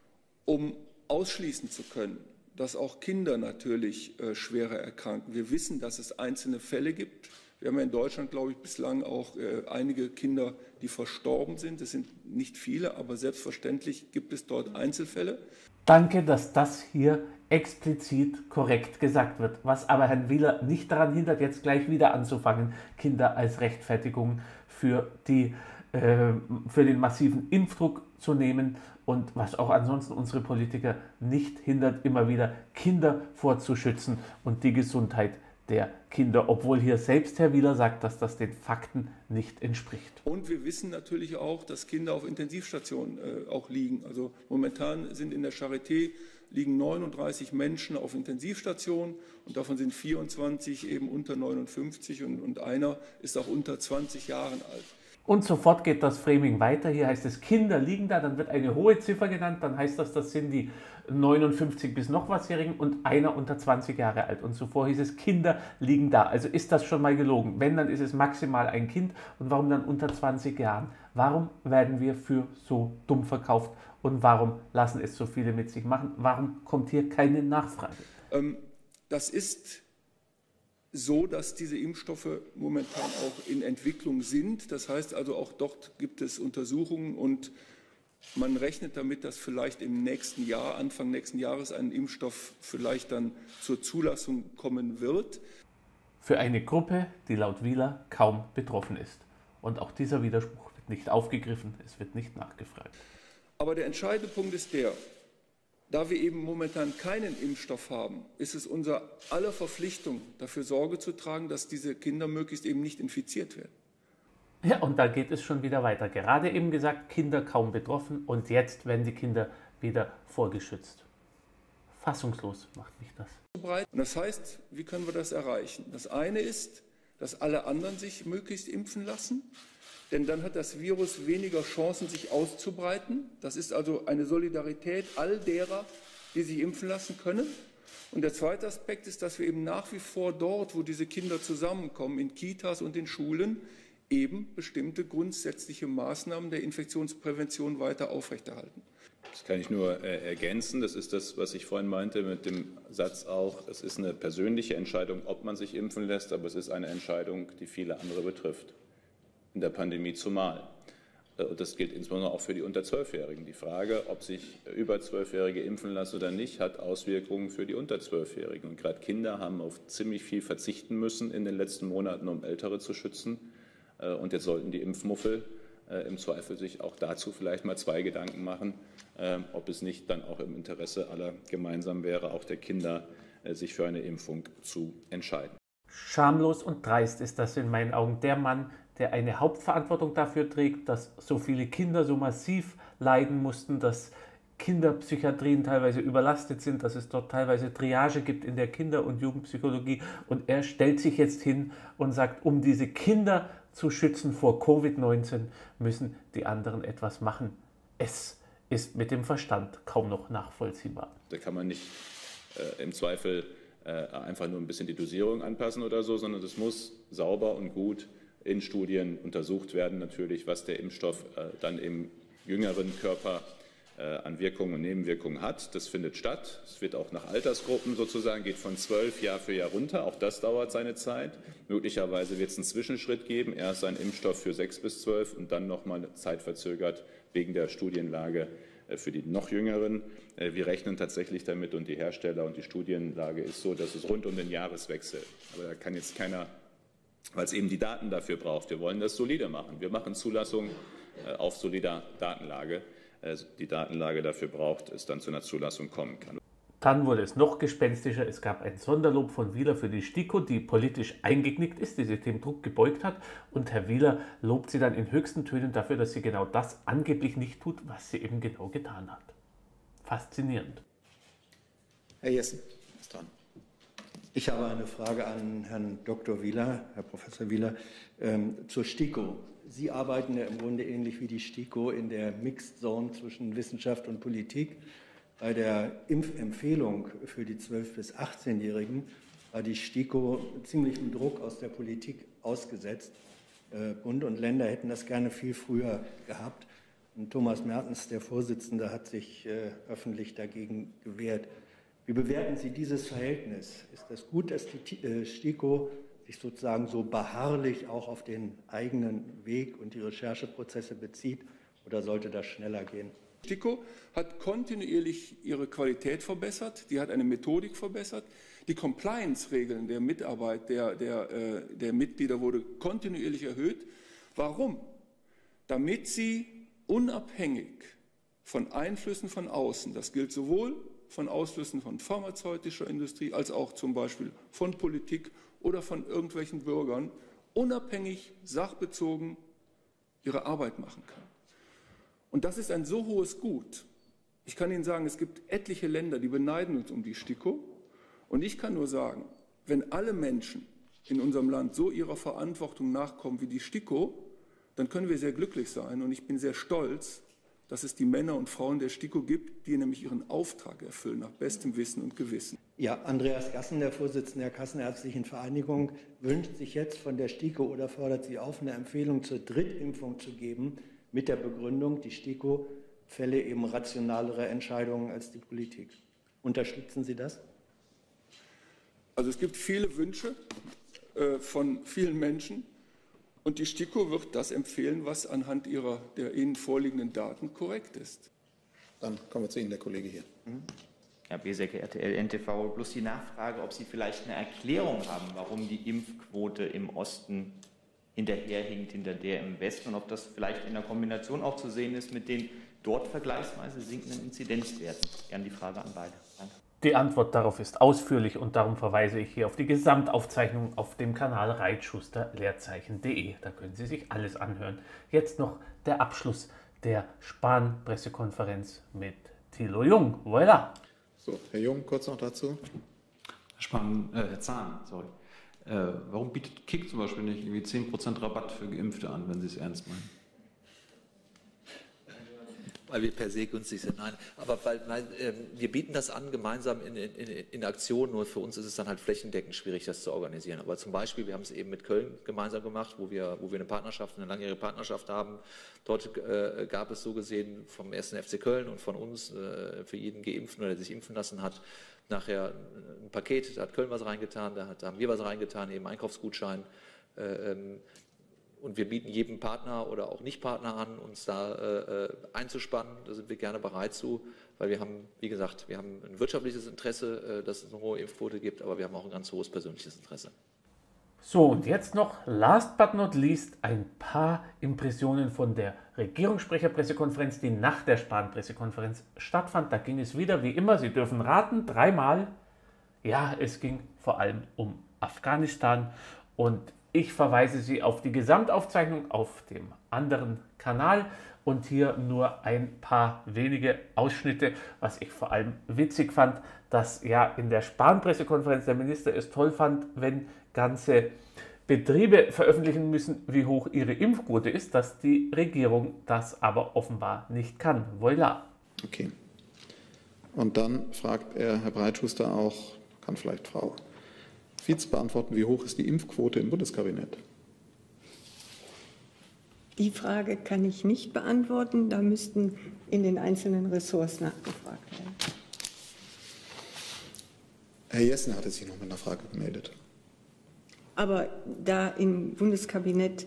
um ausschließen zu können, dass auch Kinder natürlich schwerer erkranken. Wir wissen, dass es einzelne Fälle gibt. Wir haben ja in Deutschland, glaube ich, bislang auch einige Kinder, die verstorben sind. Es sind nicht viele, aber selbstverständlich gibt es dort Einzelfälle.
Danke, dass das hier explizit korrekt gesagt wird. Was aber Herrn Wieler nicht daran hindert, jetzt gleich wieder anzufangen, Kinder als Rechtfertigung für den massiven Impfdruck zu nehmen, und was auch ansonsten unsere Politiker nicht hindert, immer wieder Kinder vorzuschützen und die Gesundheit der Kinder, obwohl hier selbst Herr Wieler sagt, dass das den Fakten nicht entspricht.
Und wir wissen natürlich auch, dass Kinder auf Intensivstationen auch liegen. Also momentan sind in der Charité liegen 39 Menschen auf Intensivstationen, und davon sind 24 eben unter 59 und einer ist auch unter 20 Jahren alt.
Und sofort geht das Framing weiter. Hier heißt es, Kinder liegen da, dann wird eine hohe Ziffer genannt, dann heißt das sind die 59 bis noch wasjährigen und einer unter 20 Jahre alt. Und zuvor hieß es, Kinder liegen da. Also ist das schon mal gelogen. Wenn, dann ist es maximal ein Kind. Und warum dann unter 20 Jahren? Warum werden wir für so dumm verkauft? Und warum lassen es so viele mit sich machen? Warum kommt hier keine Nachfrage?
Das ist so, dass diese Impfstoffe momentan auch in Entwicklung sind. Das heißt also, auch dort gibt es Untersuchungen, und man rechnet damit, dass vielleicht im nächsten Jahr, Anfang nächsten Jahres, ein Impfstoff vielleicht dann zur Zulassung kommen wird.
Für eine Gruppe, die laut Wieler kaum betroffen ist. Und auch dieser Widerspruch wird nicht aufgegriffen, es wird nicht nachgefragt.
Aber der entscheidende Punkt ist der: Da wir eben momentan keinen Impfstoff haben, ist es unser aller Verpflichtung, dafür Sorge zu tragen, dass diese Kinder möglichst eben nicht infiziert werden.
Ja, und da geht es schon wieder weiter. Gerade eben gesagt, Kinder kaum betroffen, und jetzt werden die Kinder wieder vorgeschützt. Fassungslos macht mich das.
Und das heißt, wie können wir das erreichen? Das eine ist, dass alle anderen sich möglichst impfen lassen, denn dann hat das Virus weniger Chancen, sich auszubreiten. Das ist also eine Solidarität all derer, die sich impfen lassen können. Und der zweite Aspekt ist, dass wir eben nach wie vor dort, wo diese Kinder zusammenkommen, in Kitas und in Schulen, eben bestimmte grundsätzliche Maßnahmen der Infektionsprävention weiter aufrechterhalten.
Das kann ich nur ergänzen. Das ist das, was ich vorhin meinte mit dem Satz auch, es ist eine persönliche Entscheidung, ob man sich impfen lässt, aber es ist eine Entscheidung, die viele andere betrifft, in der Pandemie zumal. Und das gilt insbesondere auch für die unter 12-Jährigen. Die Frage, ob sich über 12-Jährige impfen lassen oder nicht, hat Auswirkungen für die unter 12-Jährigen. Und gerade Kinder haben auf ziemlich viel verzichten müssen in den letzten Monaten, um Ältere zu schützen. Und jetzt sollten die Impfmuffel im Zweifel sich auch dazu vielleicht mal zwei Gedanken machen, ob es nicht dann auch im Interesse aller gemeinsam wäre, auch der Kinder, sich für eine Impfung zu entscheiden.
Schamlos und dreist ist das in meinen Augen. Der Mann, der eine Hauptverantwortung dafür trägt, dass so viele Kinder so massiv leiden mussten, dass Kinderpsychiatrien teilweise überlastet sind, dass es dort teilweise Triage gibt in der Kinder- und Jugendpsychologie. Und er stellt sich jetzt hin und sagt, um diese Kinder zu schützen vor Covid-19, müssen die anderen etwas machen. Es ist mit dem Verstand kaum noch nachvollziehbar.
Da kann man nicht im Zweifel einfach nur ein bisschen die Dosierung anpassen oder so, sondern es muss sauber und gut in Studien untersucht werden, natürlich, was der Impfstoff dann im jüngeren Körper an Wirkungen und Nebenwirkungen hat. Das findet statt. Es wird auch nach Altersgruppen sozusagen, geht von 12 Jahr für Jahr runter. Auch das dauert seine Zeit. Möglicherweise wird es einen Zwischenschritt geben. Erst ein Impfstoff für 6 bis 12 und dann nochmal zeitverzögert wegen der Studienlage für die noch Jüngeren. Wir rechnen tatsächlich damit und die Hersteller und die Studienlage ist so, dass es rund um den Jahreswechsel, aber da kann jetzt keiner, weil es eben die Daten dafür braucht. Wir wollen das solide machen. Wir machen Zulassung auf solider Datenlage. Die Datenlage dafür braucht, es dann zu einer Zulassung kommen kann.
Dann wurde es noch gespenstischer. Es gab ein Sonderlob von Wieler für die STIKO, die politisch eingeknickt ist, die sich dem Druck gebeugt hat. Und Herr Wieler lobt sie dann in höchsten Tönen dafür, dass sie genau das angeblich nicht tut, was sie eben genau getan hat. Faszinierend.
Herr Jessen ist dran. Ich habe eine Frage an Herrn Dr. Wieler, Herr Professor Wieler, zur STIKO. Sie arbeiten ja im Grunde ähnlich wie die STIKO in der Mixed Zone zwischen Wissenschaft und Politik. Bei der Impfempfehlung für die 12- bis 18-Jährigen war die STIKO ziemlichem Druck aus der Politik ausgesetzt. Bund und Länder hätten das gerne viel früher gehabt. Und Thomas Mertens, der Vorsitzende, hat sich öffentlich dagegen gewehrt. Wie bewerten Sie dieses Verhältnis? Ist das gut, dass die STIKO sich sozusagen so beharrlich auch auf den eigenen Weg und die Rechercheprozesse bezieht, oder sollte das schneller gehen?
Die STIKO hat kontinuierlich ihre Qualität verbessert, die hat eine Methodik verbessert. Die Compliance-Regeln der Mitarbeit der Mitglieder wurde kontinuierlich erhöht. Warum? Damit sie unabhängig von Einflüssen von außen, das gilt sowohl von Ausflüssen von pharmazeutischer Industrie als auch zum Beispiel von Politik oder von irgendwelchen Bürgern, unabhängig, sachbezogen ihre Arbeit machen kann. Und das ist ein so hohes Gut. Ich kann Ihnen sagen, es gibt etliche Länder, die beneiden uns um die STIKO. Und ich kann nur sagen, wenn alle Menschen in unserem Land so ihrer Verantwortung nachkommen wie die STIKO, dann können wir sehr glücklich sein. Und ich bin sehr stolz, dass es die Männer und Frauen der STIKO gibt, die nämlich ihren Auftrag erfüllen, nach bestem Wissen und Gewissen.
Ja, Andreas Gassen, der Vorsitzende der Kassenärztlichen Vereinigung, wünscht sich jetzt von der STIKO oder fordert sie auf, eine Empfehlung zur Drittimpfung zu geben, mit der Begründung, die STIKO fälle eben rationalere Entscheidungen als die Politik. Unterstützen Sie das?
Also es gibt viele Wünsche von vielen Menschen und die STIKO wird das empfehlen, was anhand der Ihnen vorliegenden Daten korrekt ist.
Dann kommen wir zu Ihnen, der Kollege hier.
Herr Besecke, RTL NTV, bloß die Nachfrage, ob Sie vielleicht eine Erklärung haben, warum die Impfquote im Osten hinterherhinkt, hinter der im Westen, und ob das vielleicht in der Kombination auch zu sehen ist mit den dort vergleichsweise sinkenden Inzidenzwerten. Gerne die Frage an beide. Danke.
Die Antwort darauf ist ausführlich und darum verweise ich hier auf die Gesamtaufzeichnung auf dem Kanal reitschuster-leerzeichen.de. Da können Sie sich alles anhören. Jetzt noch der Abschluss der Spahn-Pressekonferenz mit Thilo Jung. Voilà.
So, Herr Jung, kurz noch dazu.
Herr Zahn, sorry. Warum bietet KIK zum Beispiel nicht irgendwie 10% Rabatt für Geimpfte an, wenn Sie es ernst meinen?
Weil wir per se günstig sind. Nein, aber wir bieten das an gemeinsam in Aktion, nur für uns ist es dann halt flächendeckend schwierig, das zu organisieren. Aber zum Beispiel, wir haben es eben mit Köln gemeinsam gemacht, wo wir eine Partnerschaft, eine langjährige Partnerschaft haben. Dort gab es so gesehen vom 1. FC Köln und von uns für jeden Geimpften, der sich impfen lassen hat, nachher ein Paket, da hat Köln was reingetan, da haben wir was reingetan, eben Einkaufsgutschein. Und wir bieten jedem Partner oder auch Nicht-Partner an, uns da einzuspannen. Da sind wir gerne bereit zu, weil wir haben, wie gesagt, wir haben ein wirtschaftliches Interesse, dass es eine hohe Impfquote gibt, aber wir haben auch ein ganz hohes persönliches Interesse.
So, und jetzt noch, last but not least, ein paar Impressionen von der Regierungssprecherpressekonferenz, die nach der Spahn-Pressekonferenz stattfand. Da ging es wieder, wie immer, Sie dürfen raten, 3-mal. Ja, es ging vor allem um Afghanistan und ich verweise Sie auf die Gesamtaufzeichnung auf dem anderen Kanal Und hier nur ein paar wenige Ausschnitte, was ich vor allem witzig fand, dass ja in der Spahn-Pressekonferenz der Minister es toll fand, wenn ganze Betriebe veröffentlichen müssen, wie hoch ihre Impfquote ist, dass die Regierung das aber offenbar nicht kann. Voilà.
Okay. Und dann fragt Herr Breitschuster auch, kann vielleicht Frau Fietz beantworten, wie hoch ist die Impfquote im Bundeskabinett?
Die Frage kann ich nicht beantworten. Da müssten in den einzelnen Ressorts nachgefragt werden.
Herr Jessen hatte sich noch mit einer Frage gemeldet.
Aber da im Bundeskabinett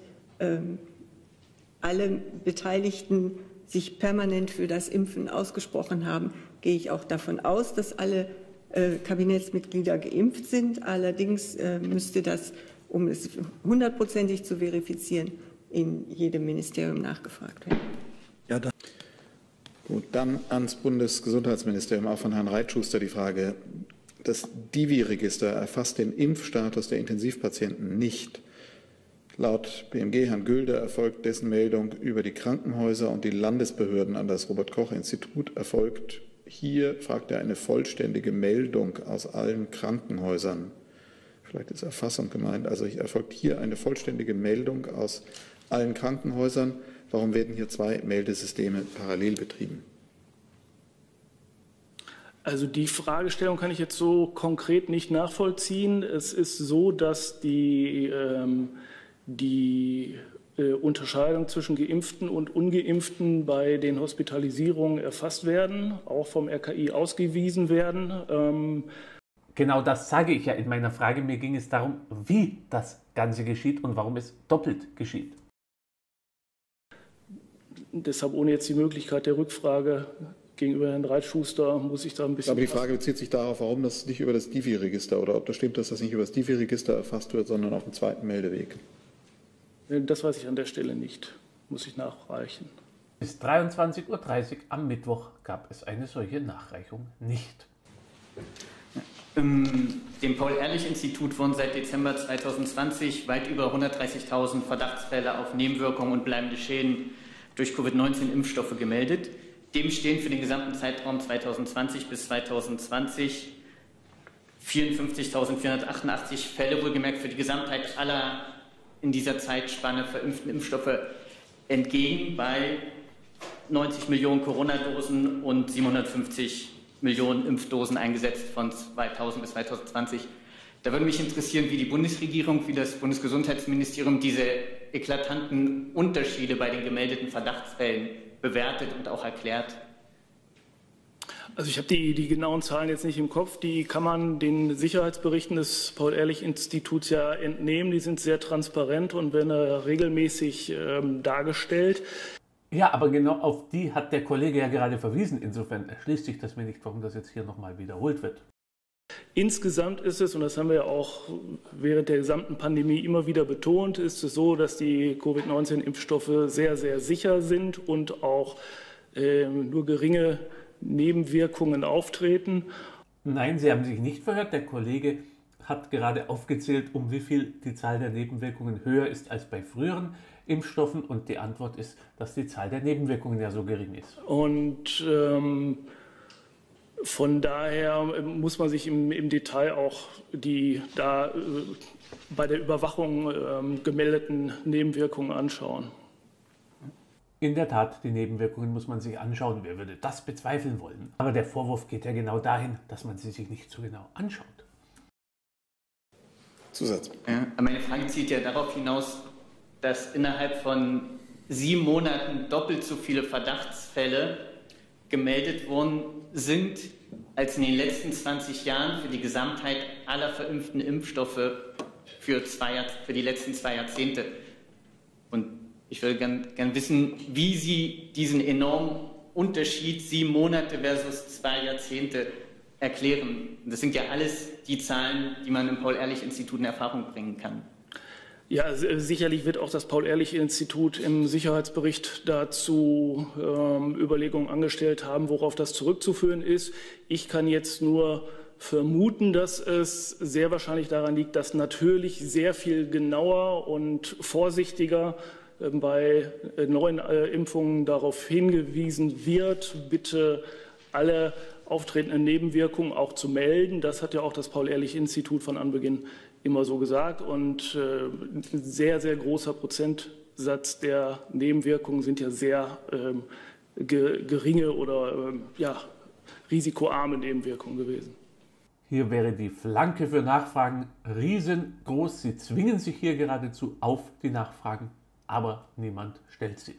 alle Beteiligten sich permanent für das Impfen ausgesprochen haben, gehe ich auch davon aus, dass alle Kabinettsmitglieder geimpft sind. Allerdings müsste das, um es 100%ig zu verifizieren, in jedem Ministerium nachgefragt werden.
Ja, gut, dann ans Bundesgesundheitsministerium, auch von Herrn Reitschuster die Frage. Das Divi-Register erfasst den Impfstatus der Intensivpatienten nicht. Laut BMG Herrn Gülder erfolgt dessen Meldung über die Krankenhäuser und die Landesbehörden an das Robert-Koch-Institut. Erfolgt hier, fragt er, eine vollständige Meldung aus allen Krankenhäusern. Vielleicht ist Erfassung gemeint. Also erfolgt hier eine vollständige Meldung aus allen Krankenhäusern. Warum werden hier zwei Meldesysteme parallel betrieben?
Also die Fragestellung kann ich jetzt so konkret nicht nachvollziehen. Es ist so, dass die Unterscheidung zwischen Geimpften und Ungeimpften bei den Hospitalisierungen erfasst werden, auch vom RKI ausgewiesen werden.
Genau das sage ich ja in meiner Frage. Mir ging es darum, wie das Ganze geschieht und warum es doppelt geschieht.
Deshalb ohne jetzt die Möglichkeit der Rückfrage gegenüber Herrn Reitschuster muss ich da ein bisschen...
Aber die Frage bezieht sich darauf, warum das nicht über das Divi-Register oder ob das stimmt, dass das nicht über das Divi-Register erfasst wird, sondern auf dem zweiten Meldeweg.
Das weiß ich an der Stelle nicht. Muss ich nachreichen.
Bis 23:30 Uhr am Mittwoch gab es eine solche Nachreichung nicht.
Dem Paul-Ehrlich-Institut wurden seit Dezember 2020 weit über 130.000 Verdachtsfälle auf Nebenwirkungen und bleibende Schäden durch Covid-19-Impfstoffe gemeldet. Dem stehen für den gesamten Zeitraum 2020 bis 2020 54.488 Fälle, wohlgemerkt für die Gesamtheit aller in dieser Zeitspanne verimpften Impfstoffe entgegen, bei 90 Millionen Corona-Dosen und 750 Millionen Impfdosen eingesetzt von 2000 bis 2020. Da würde mich interessieren, wie die Bundesregierung, wie das Bundesgesundheitsministerium diese eklatanten Unterschiede bei den gemeldeten Verdachtsfällen bewertet und auch erklärt.
Also ich habe die genauen Zahlen jetzt nicht im Kopf. Die kann man den Sicherheitsberichten des Paul-Ehrlich-Instituts ja entnehmen. Die sind sehr transparent und werden regelmäßig dargestellt.
Ja, aber genau auf die hat der Kollege ja gerade verwiesen. Insofern erschließt sich das mir nicht, warum das jetzt hier nochmal wiederholt wird.
Insgesamt ist es, und das haben wir ja auch während der gesamten Pandemie immer wieder betont, ist es so, dass die Covid-19-Impfstoffe sehr, sehr sicher sind und auch nur geringe Nebenwirkungen auftreten.
Nein, Sie haben sich nicht verhört. Der Kollege hat gerade aufgezählt, um wie viel die Zahl der Nebenwirkungen höher ist als bei früheren Impfstoffen. Und die Antwort ist, dass die Zahl der Nebenwirkungen ja so gering ist.
Und von daher muss man sich im Detail auch die bei der Überwachung gemeldeten Nebenwirkungen anschauen.
In der Tat, die Nebenwirkungen muss man sich anschauen. Wer würde das bezweifeln wollen? Aber der Vorwurf geht ja genau dahin, dass man sie sich nicht so genau anschaut.
Zusatz.
Ja, meine Frage zielt ja darauf hinaus, dass innerhalb von 7 Monaten doppelt so viele Verdachtsfälle gemeldet worden sind, als in den letzten 20 Jahren für die Gesamtheit aller verimpften Impfstoffe für die letzten 2 Jahrzehnte. Und ich würde gern wissen, wie Sie diesen enormen Unterschied 7 Monate versus 2 Jahrzehnte erklären. Das sind ja alles die Zahlen, die man im Paul-Ehrlich-Institut in Erfahrung bringen kann.
Ja, sicherlich wird auch das Paul-Ehrlich-Institut im Sicherheitsbericht dazu Überlegungen angestellt haben, worauf das zurückzuführen ist. Ich kann jetzt nur vermuten, dass es sehr wahrscheinlich daran liegt, dass natürlich sehr viel genauer und vorsichtiger bei neuen Impfungen darauf hingewiesen wird, bitte alle auftretenden Nebenwirkungen auch zu melden. Das hat ja auch das Paul-Ehrlich-Institut von Anbeginn immer so gesagt. Und ein sehr, sehr großer Prozentsatz der Nebenwirkungen sind ja sehr geringe oder risikoarme Nebenwirkungen gewesen.
Hier wäre die Flanke für Nachfragen riesengroß. Sie zwingen sich hier geradezu auf die Nachfragen, aber niemand stellt sie.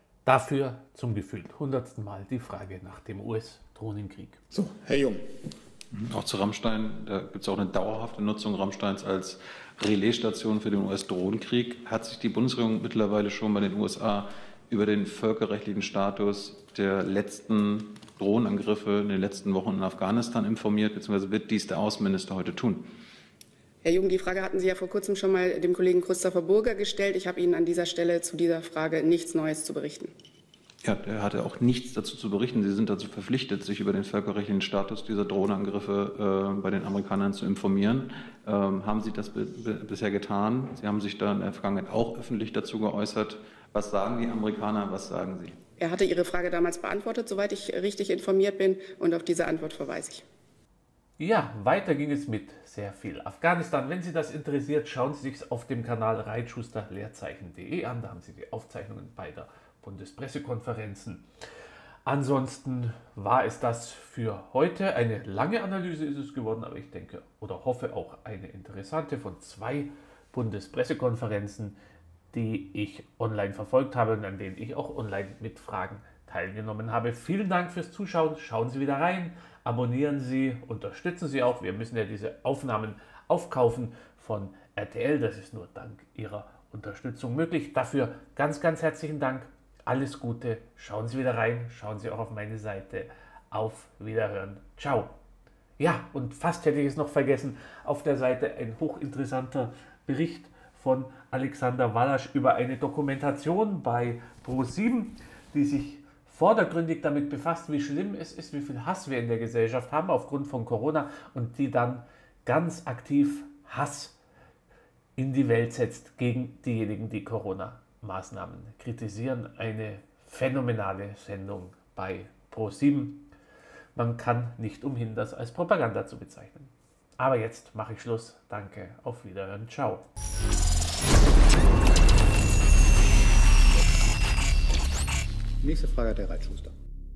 Dafür zum gefühlt 100. Mal die Frage nach dem US-Drohnenkrieg.
So, Herr Jung.
Auch zu Ramstein, da gibt es auch eine dauerhafte Nutzung Ramsteins als Relaisstation für den US-Drohnenkrieg. Hat sich die Bundesregierung mittlerweile schon bei den USA über den völkerrechtlichen Status der letzten Drohnenangriffe in den letzten Wochen in Afghanistan informiert, beziehungsweise wird dies der Außenminister heute tun?
Herr Jung, die Frage hatten Sie ja vor kurzem schon mal dem Kollegen Christopher Burger gestellt. Ich habe Ihnen an dieser Stelle zu dieser Frage nichts Neues zu berichten.
Ja, er hatte auch nichts dazu zu berichten. Sie sind dazu verpflichtet, sich über den völkerrechtlichen Status dieser Drohnenangriffe bei den Amerikanern zu informieren. Haben Sie das bisher getan? Sie haben sich da in der Vergangenheit auch öffentlich dazu geäußert. Was sagen die Amerikaner, was sagen Sie?
Er hatte Ihre Frage damals beantwortet, soweit ich richtig informiert bin, und auf diese Antwort verweise ich.
Ja, weiter ging es mit sehr viel Afghanistan. Wenn Sie das interessiert, schauen Sie sich auf dem Kanal reitschuster-leerzeichen.de an. Da haben Sie die Aufzeichnungen beider Bundespressekonferenzen. Ansonsten war es das für heute. Eine lange Analyse ist es geworden, aber ich denke oder hoffe auch eine interessante von 2 Bundespressekonferenzen, die ich online verfolgt habe und an denen ich auch online mit Fragen teilgenommen habe. Vielen Dank fürs Zuschauen. Schauen Sie wieder rein, abonnieren Sie, unterstützen Sie auch. Wir müssen ja diese Aufnahmen aufkaufen von RTL. Das ist nur dank Ihrer Unterstützung möglich. Dafür ganz, ganz herzlichen Dank. Alles Gute. Schauen Sie wieder rein. Schauen Sie auch auf meine Seite. Auf Wiederhören. Ciao. Ja, und fast hätte ich es noch vergessen. Auf der Seite ein hochinteressanter Bericht von Alexander Wallasch über eine Dokumentation bei Pro7, die sich vordergründig damit befasst, wie schlimm es ist, wie viel Hass wir in der Gesellschaft haben aufgrund von Corona und die dann ganz aktiv Hass in die Welt setzt gegen diejenigen, die Corona-Maßnahmen kritisieren. Eine phänomenale Sendung bei Pro7. Man kann nicht umhin, das als Propaganda zu bezeichnen. Aber jetzt mache ich Schluss. Danke, auf Wiederhören, ciao.
Nächste Frage hat der Reitschuster.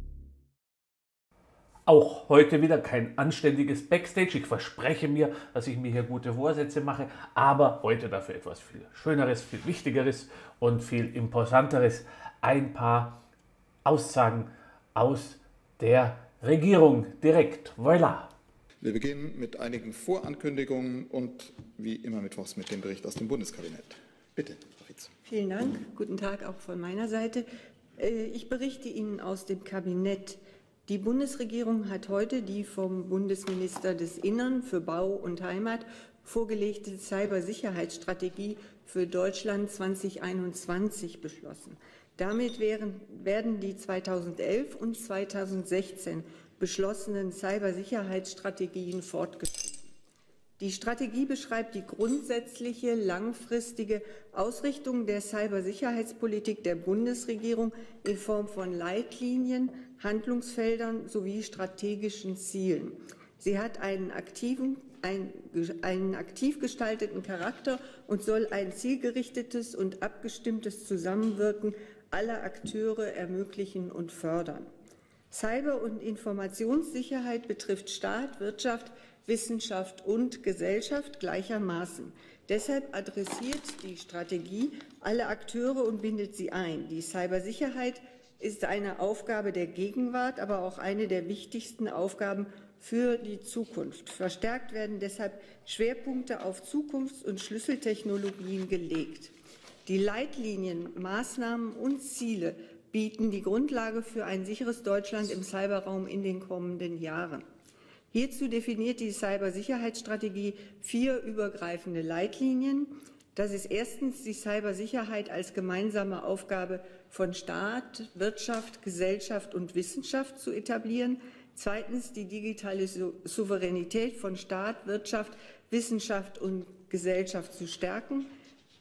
Auch heute wieder kein anständiges Backstage. Ich verspreche mir, dass ich mir hier gute Vorsätze mache, aber heute dafür etwas viel Schöneres, viel Wichtigeres und viel Imposanteres. Ein paar Aussagen aus der Regierung direkt. Voilà.
Wir beginnen mit einigen Vorankündigungen und wie immer mittwochs mit dem Bericht aus dem Bundeskabinett. Bitte, Frau Ritz.
Vielen Dank. Guten Tag auch von meiner Seite. Ich berichte Ihnen aus dem Kabinett. Die Bundesregierung hat heute die vom Bundesminister des Innern für Bau und Heimat vorgelegte Cybersicherheitsstrategie für Deutschland 2021 beschlossen. Damit werden die 2011 und 2016 beschlossenen Cybersicherheitsstrategien fortgeschritten. Die Strategie beschreibt die grundsätzliche, langfristige Ausrichtung der Cybersicherheitspolitik der Bundesregierung in Form von Leitlinien, Handlungsfeldern sowie strategischen Zielen. Sie hat einen aktiv gestalteten Charakter und soll ein zielgerichtetes und abgestimmtes Zusammenwirken aller Akteure ermöglichen und fördern. Cyber- und Informationssicherheit betrifft Staat, Wirtschaft, Wissenschaft und Gesellschaft gleichermaßen. Deshalb adressiert die Strategie alle Akteure und bindet sie ein. Die Cybersicherheit ist eine Aufgabe der Gegenwart, aber auch eine der wichtigsten Aufgaben für die Zukunft. Verstärkt werden deshalb Schwerpunkte auf Zukunfts- und Schlüsseltechnologien gelegt. Die Leitlinien, Maßnahmen und Ziele bieten die Grundlage für ein sicheres Deutschland im Cyberraum in den kommenden Jahren. Hierzu definiert die Cybersicherheitsstrategie 4 übergreifende Leitlinien. Das ist erstens die Cybersicherheit als gemeinsame Aufgabe von Staat, Wirtschaft, Gesellschaft und Wissenschaft zu etablieren. Zweitens die digitale Souveränität von Staat, Wirtschaft, Wissenschaft und Gesellschaft zu stärken.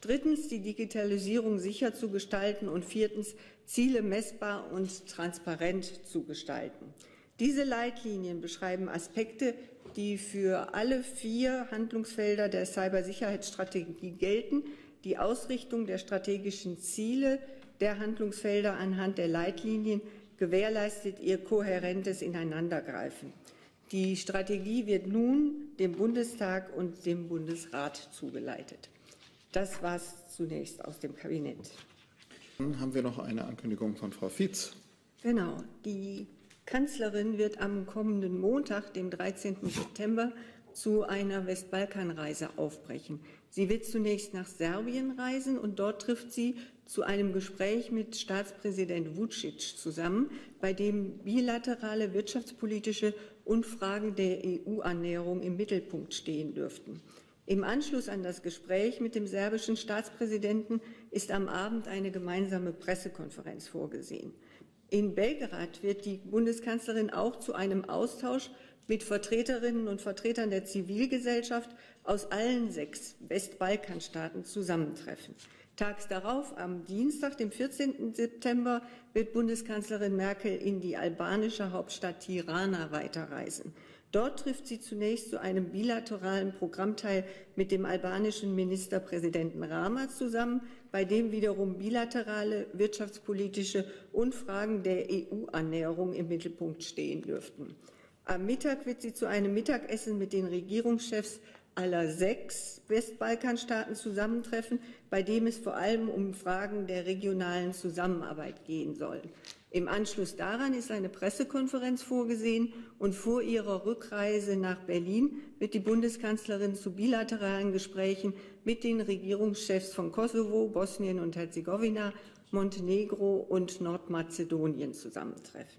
drittens die Digitalisierung sicher zu gestalten und viertens Ziele messbar und transparent zu gestalten. Diese Leitlinien beschreiben Aspekte, die für alle 4 Handlungsfelder der Cybersicherheitsstrategie gelten. Die Ausrichtung der strategischen Ziele der Handlungsfelder anhand der Leitlinien gewährleistet ihr kohärentes Ineinandergreifen. Die Strategie wird nun dem Bundestag und dem Bundesrat zugeleitet. Das war es zunächst aus dem Kabinett.
Dann haben wir noch eine Ankündigung von Frau Fietz.
Genau. Die Kanzlerin wird am kommenden Montag, dem 13. September, zu einer Westbalkanreise aufbrechen. Sie wird zunächst nach Serbien reisen und dort trifft sie zu einem Gespräch mit Staatspräsident Vučić zusammen, bei dem bilaterale wirtschaftspolitische und Fragen der EU-Annäherung im Mittelpunkt stehen dürften. Im Anschluss an das Gespräch mit dem serbischen Staatspräsidenten ist am Abend eine gemeinsame Pressekonferenz vorgesehen. In Belgrad wird die Bundeskanzlerin auch zu einem Austausch mit Vertreterinnen und Vertretern der Zivilgesellschaft aus allen 6 Westbalkanstaaten zusammentreffen. Tags darauf, am Dienstag, dem 14. September, wird Bundeskanzlerin Merkel in die albanische Hauptstadt Tirana weiterreisen. Dort trifft sie zunächst zu einem bilateralen Programmteil mit dem albanischen Ministerpräsidenten Rama zusammen, bei dem wiederum bilaterale wirtschaftspolitische und Fragen der EU-Annäherung im Mittelpunkt stehen dürften. Am Mittag wird sie zu einem Mittagessen mit den Regierungschefs aller 6 Westbalkanstaaten zusammentreffen, bei dem es vor allem um Fragen der regionalen Zusammenarbeit gehen soll. Im Anschluss daran ist eine Pressekonferenz vorgesehen und vor ihrer Rückreise nach Berlin wird die Bundeskanzlerin zu bilateralen Gesprächen mit den Regierungschefs von Kosovo, Bosnien und Herzegowina, Montenegro und Nordmazedonien zusammentreffen.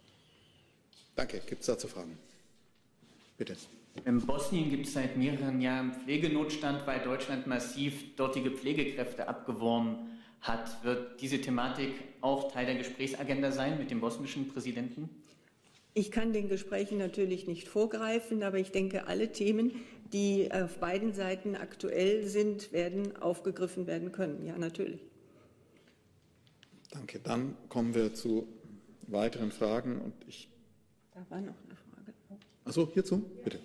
Danke. Gibt es dazu Fragen? Bitte.
In Bosnien gibt es seit mehreren Jahren Pflegenotstand, weil Deutschland massiv dortige Pflegekräfte abgeworben hat. Wird diese Thematik auch Teil der Gesprächsagenda sein mit dem bosnischen Präsidenten?
Ich kann den Gesprächen natürlich nicht vorgreifen, aber ich denke, alle Themen, die auf beiden Seiten aktuell sind, werden aufgegriffen werden können. Ja, natürlich.
Danke. Dann kommen wir zu weiteren Fragen. Und
da war noch eine Frage.
Achso, hierzu, bitte.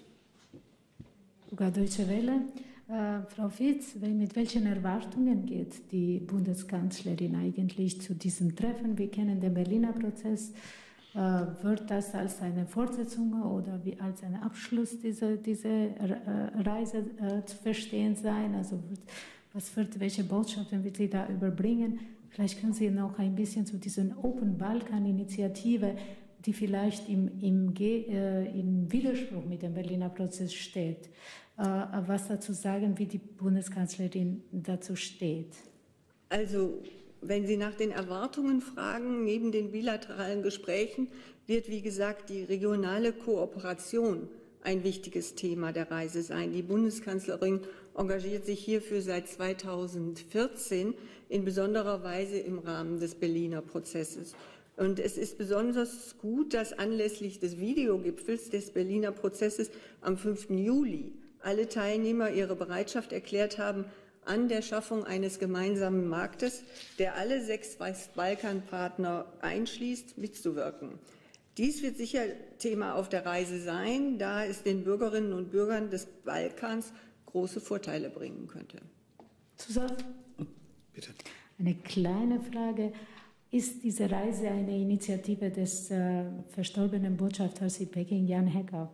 Deutsche Welle. Frau Fietz, mit welchen Erwartungen geht die Bundeskanzlerin eigentlich zu diesem Treffen? Wir kennen den Berliner Prozess. Wird das als eine Fortsetzung oder wie als ein Abschluss dieser Reise zu verstehen sein? Also welche Botschaften wird sie da überbringen? Vielleicht können Sie noch ein bisschen zu dieser Open Balkan-Initiative, die vielleicht im Widerspruch mit dem Berliner Prozess steht, was dazu sagen, wie die Bundeskanzlerin dazu steht.
Also, wenn Sie nach den Erwartungen fragen, neben den bilateralen Gesprächen wird, wie gesagt, die regionale Kooperation ein wichtiges Thema der Reise sein. Die Bundeskanzlerin engagiert sich hierfür seit 2014 in besonderer Weise im Rahmen des Berliner Prozesses. Und es ist besonders gut, dass anlässlich des Videogipfels des Berliner Prozesses am 5. Juli alle Teilnehmer ihre Bereitschaft erklärt haben, an der Schaffung eines gemeinsamen Marktes, der alle 6 Westbalkanpartner einschließt, mitzuwirken. Dies wird sicher Thema auf der Reise sein, da es den Bürgerinnen und Bürgern des Balkans große Vorteile bringen könnte.
Zusatz?
Bitte.
Eine kleine Frage. Ist diese Reise eine Initiative des verstorbenen Botschafters in Peking, Jan Hecker?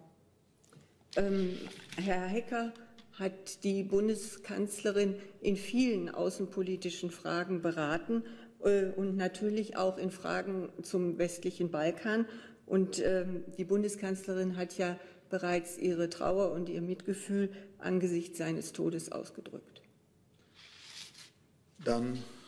Herr Hecker hat die Bundeskanzlerin in vielen außenpolitischen Fragen beraten und natürlich auch in Fragen zum westlichen Balkan. Und die Bundeskanzlerin hat ja bereits ihre Trauer und ihr Mitgefühl angesichts seines Todes ausgedrückt.
Dann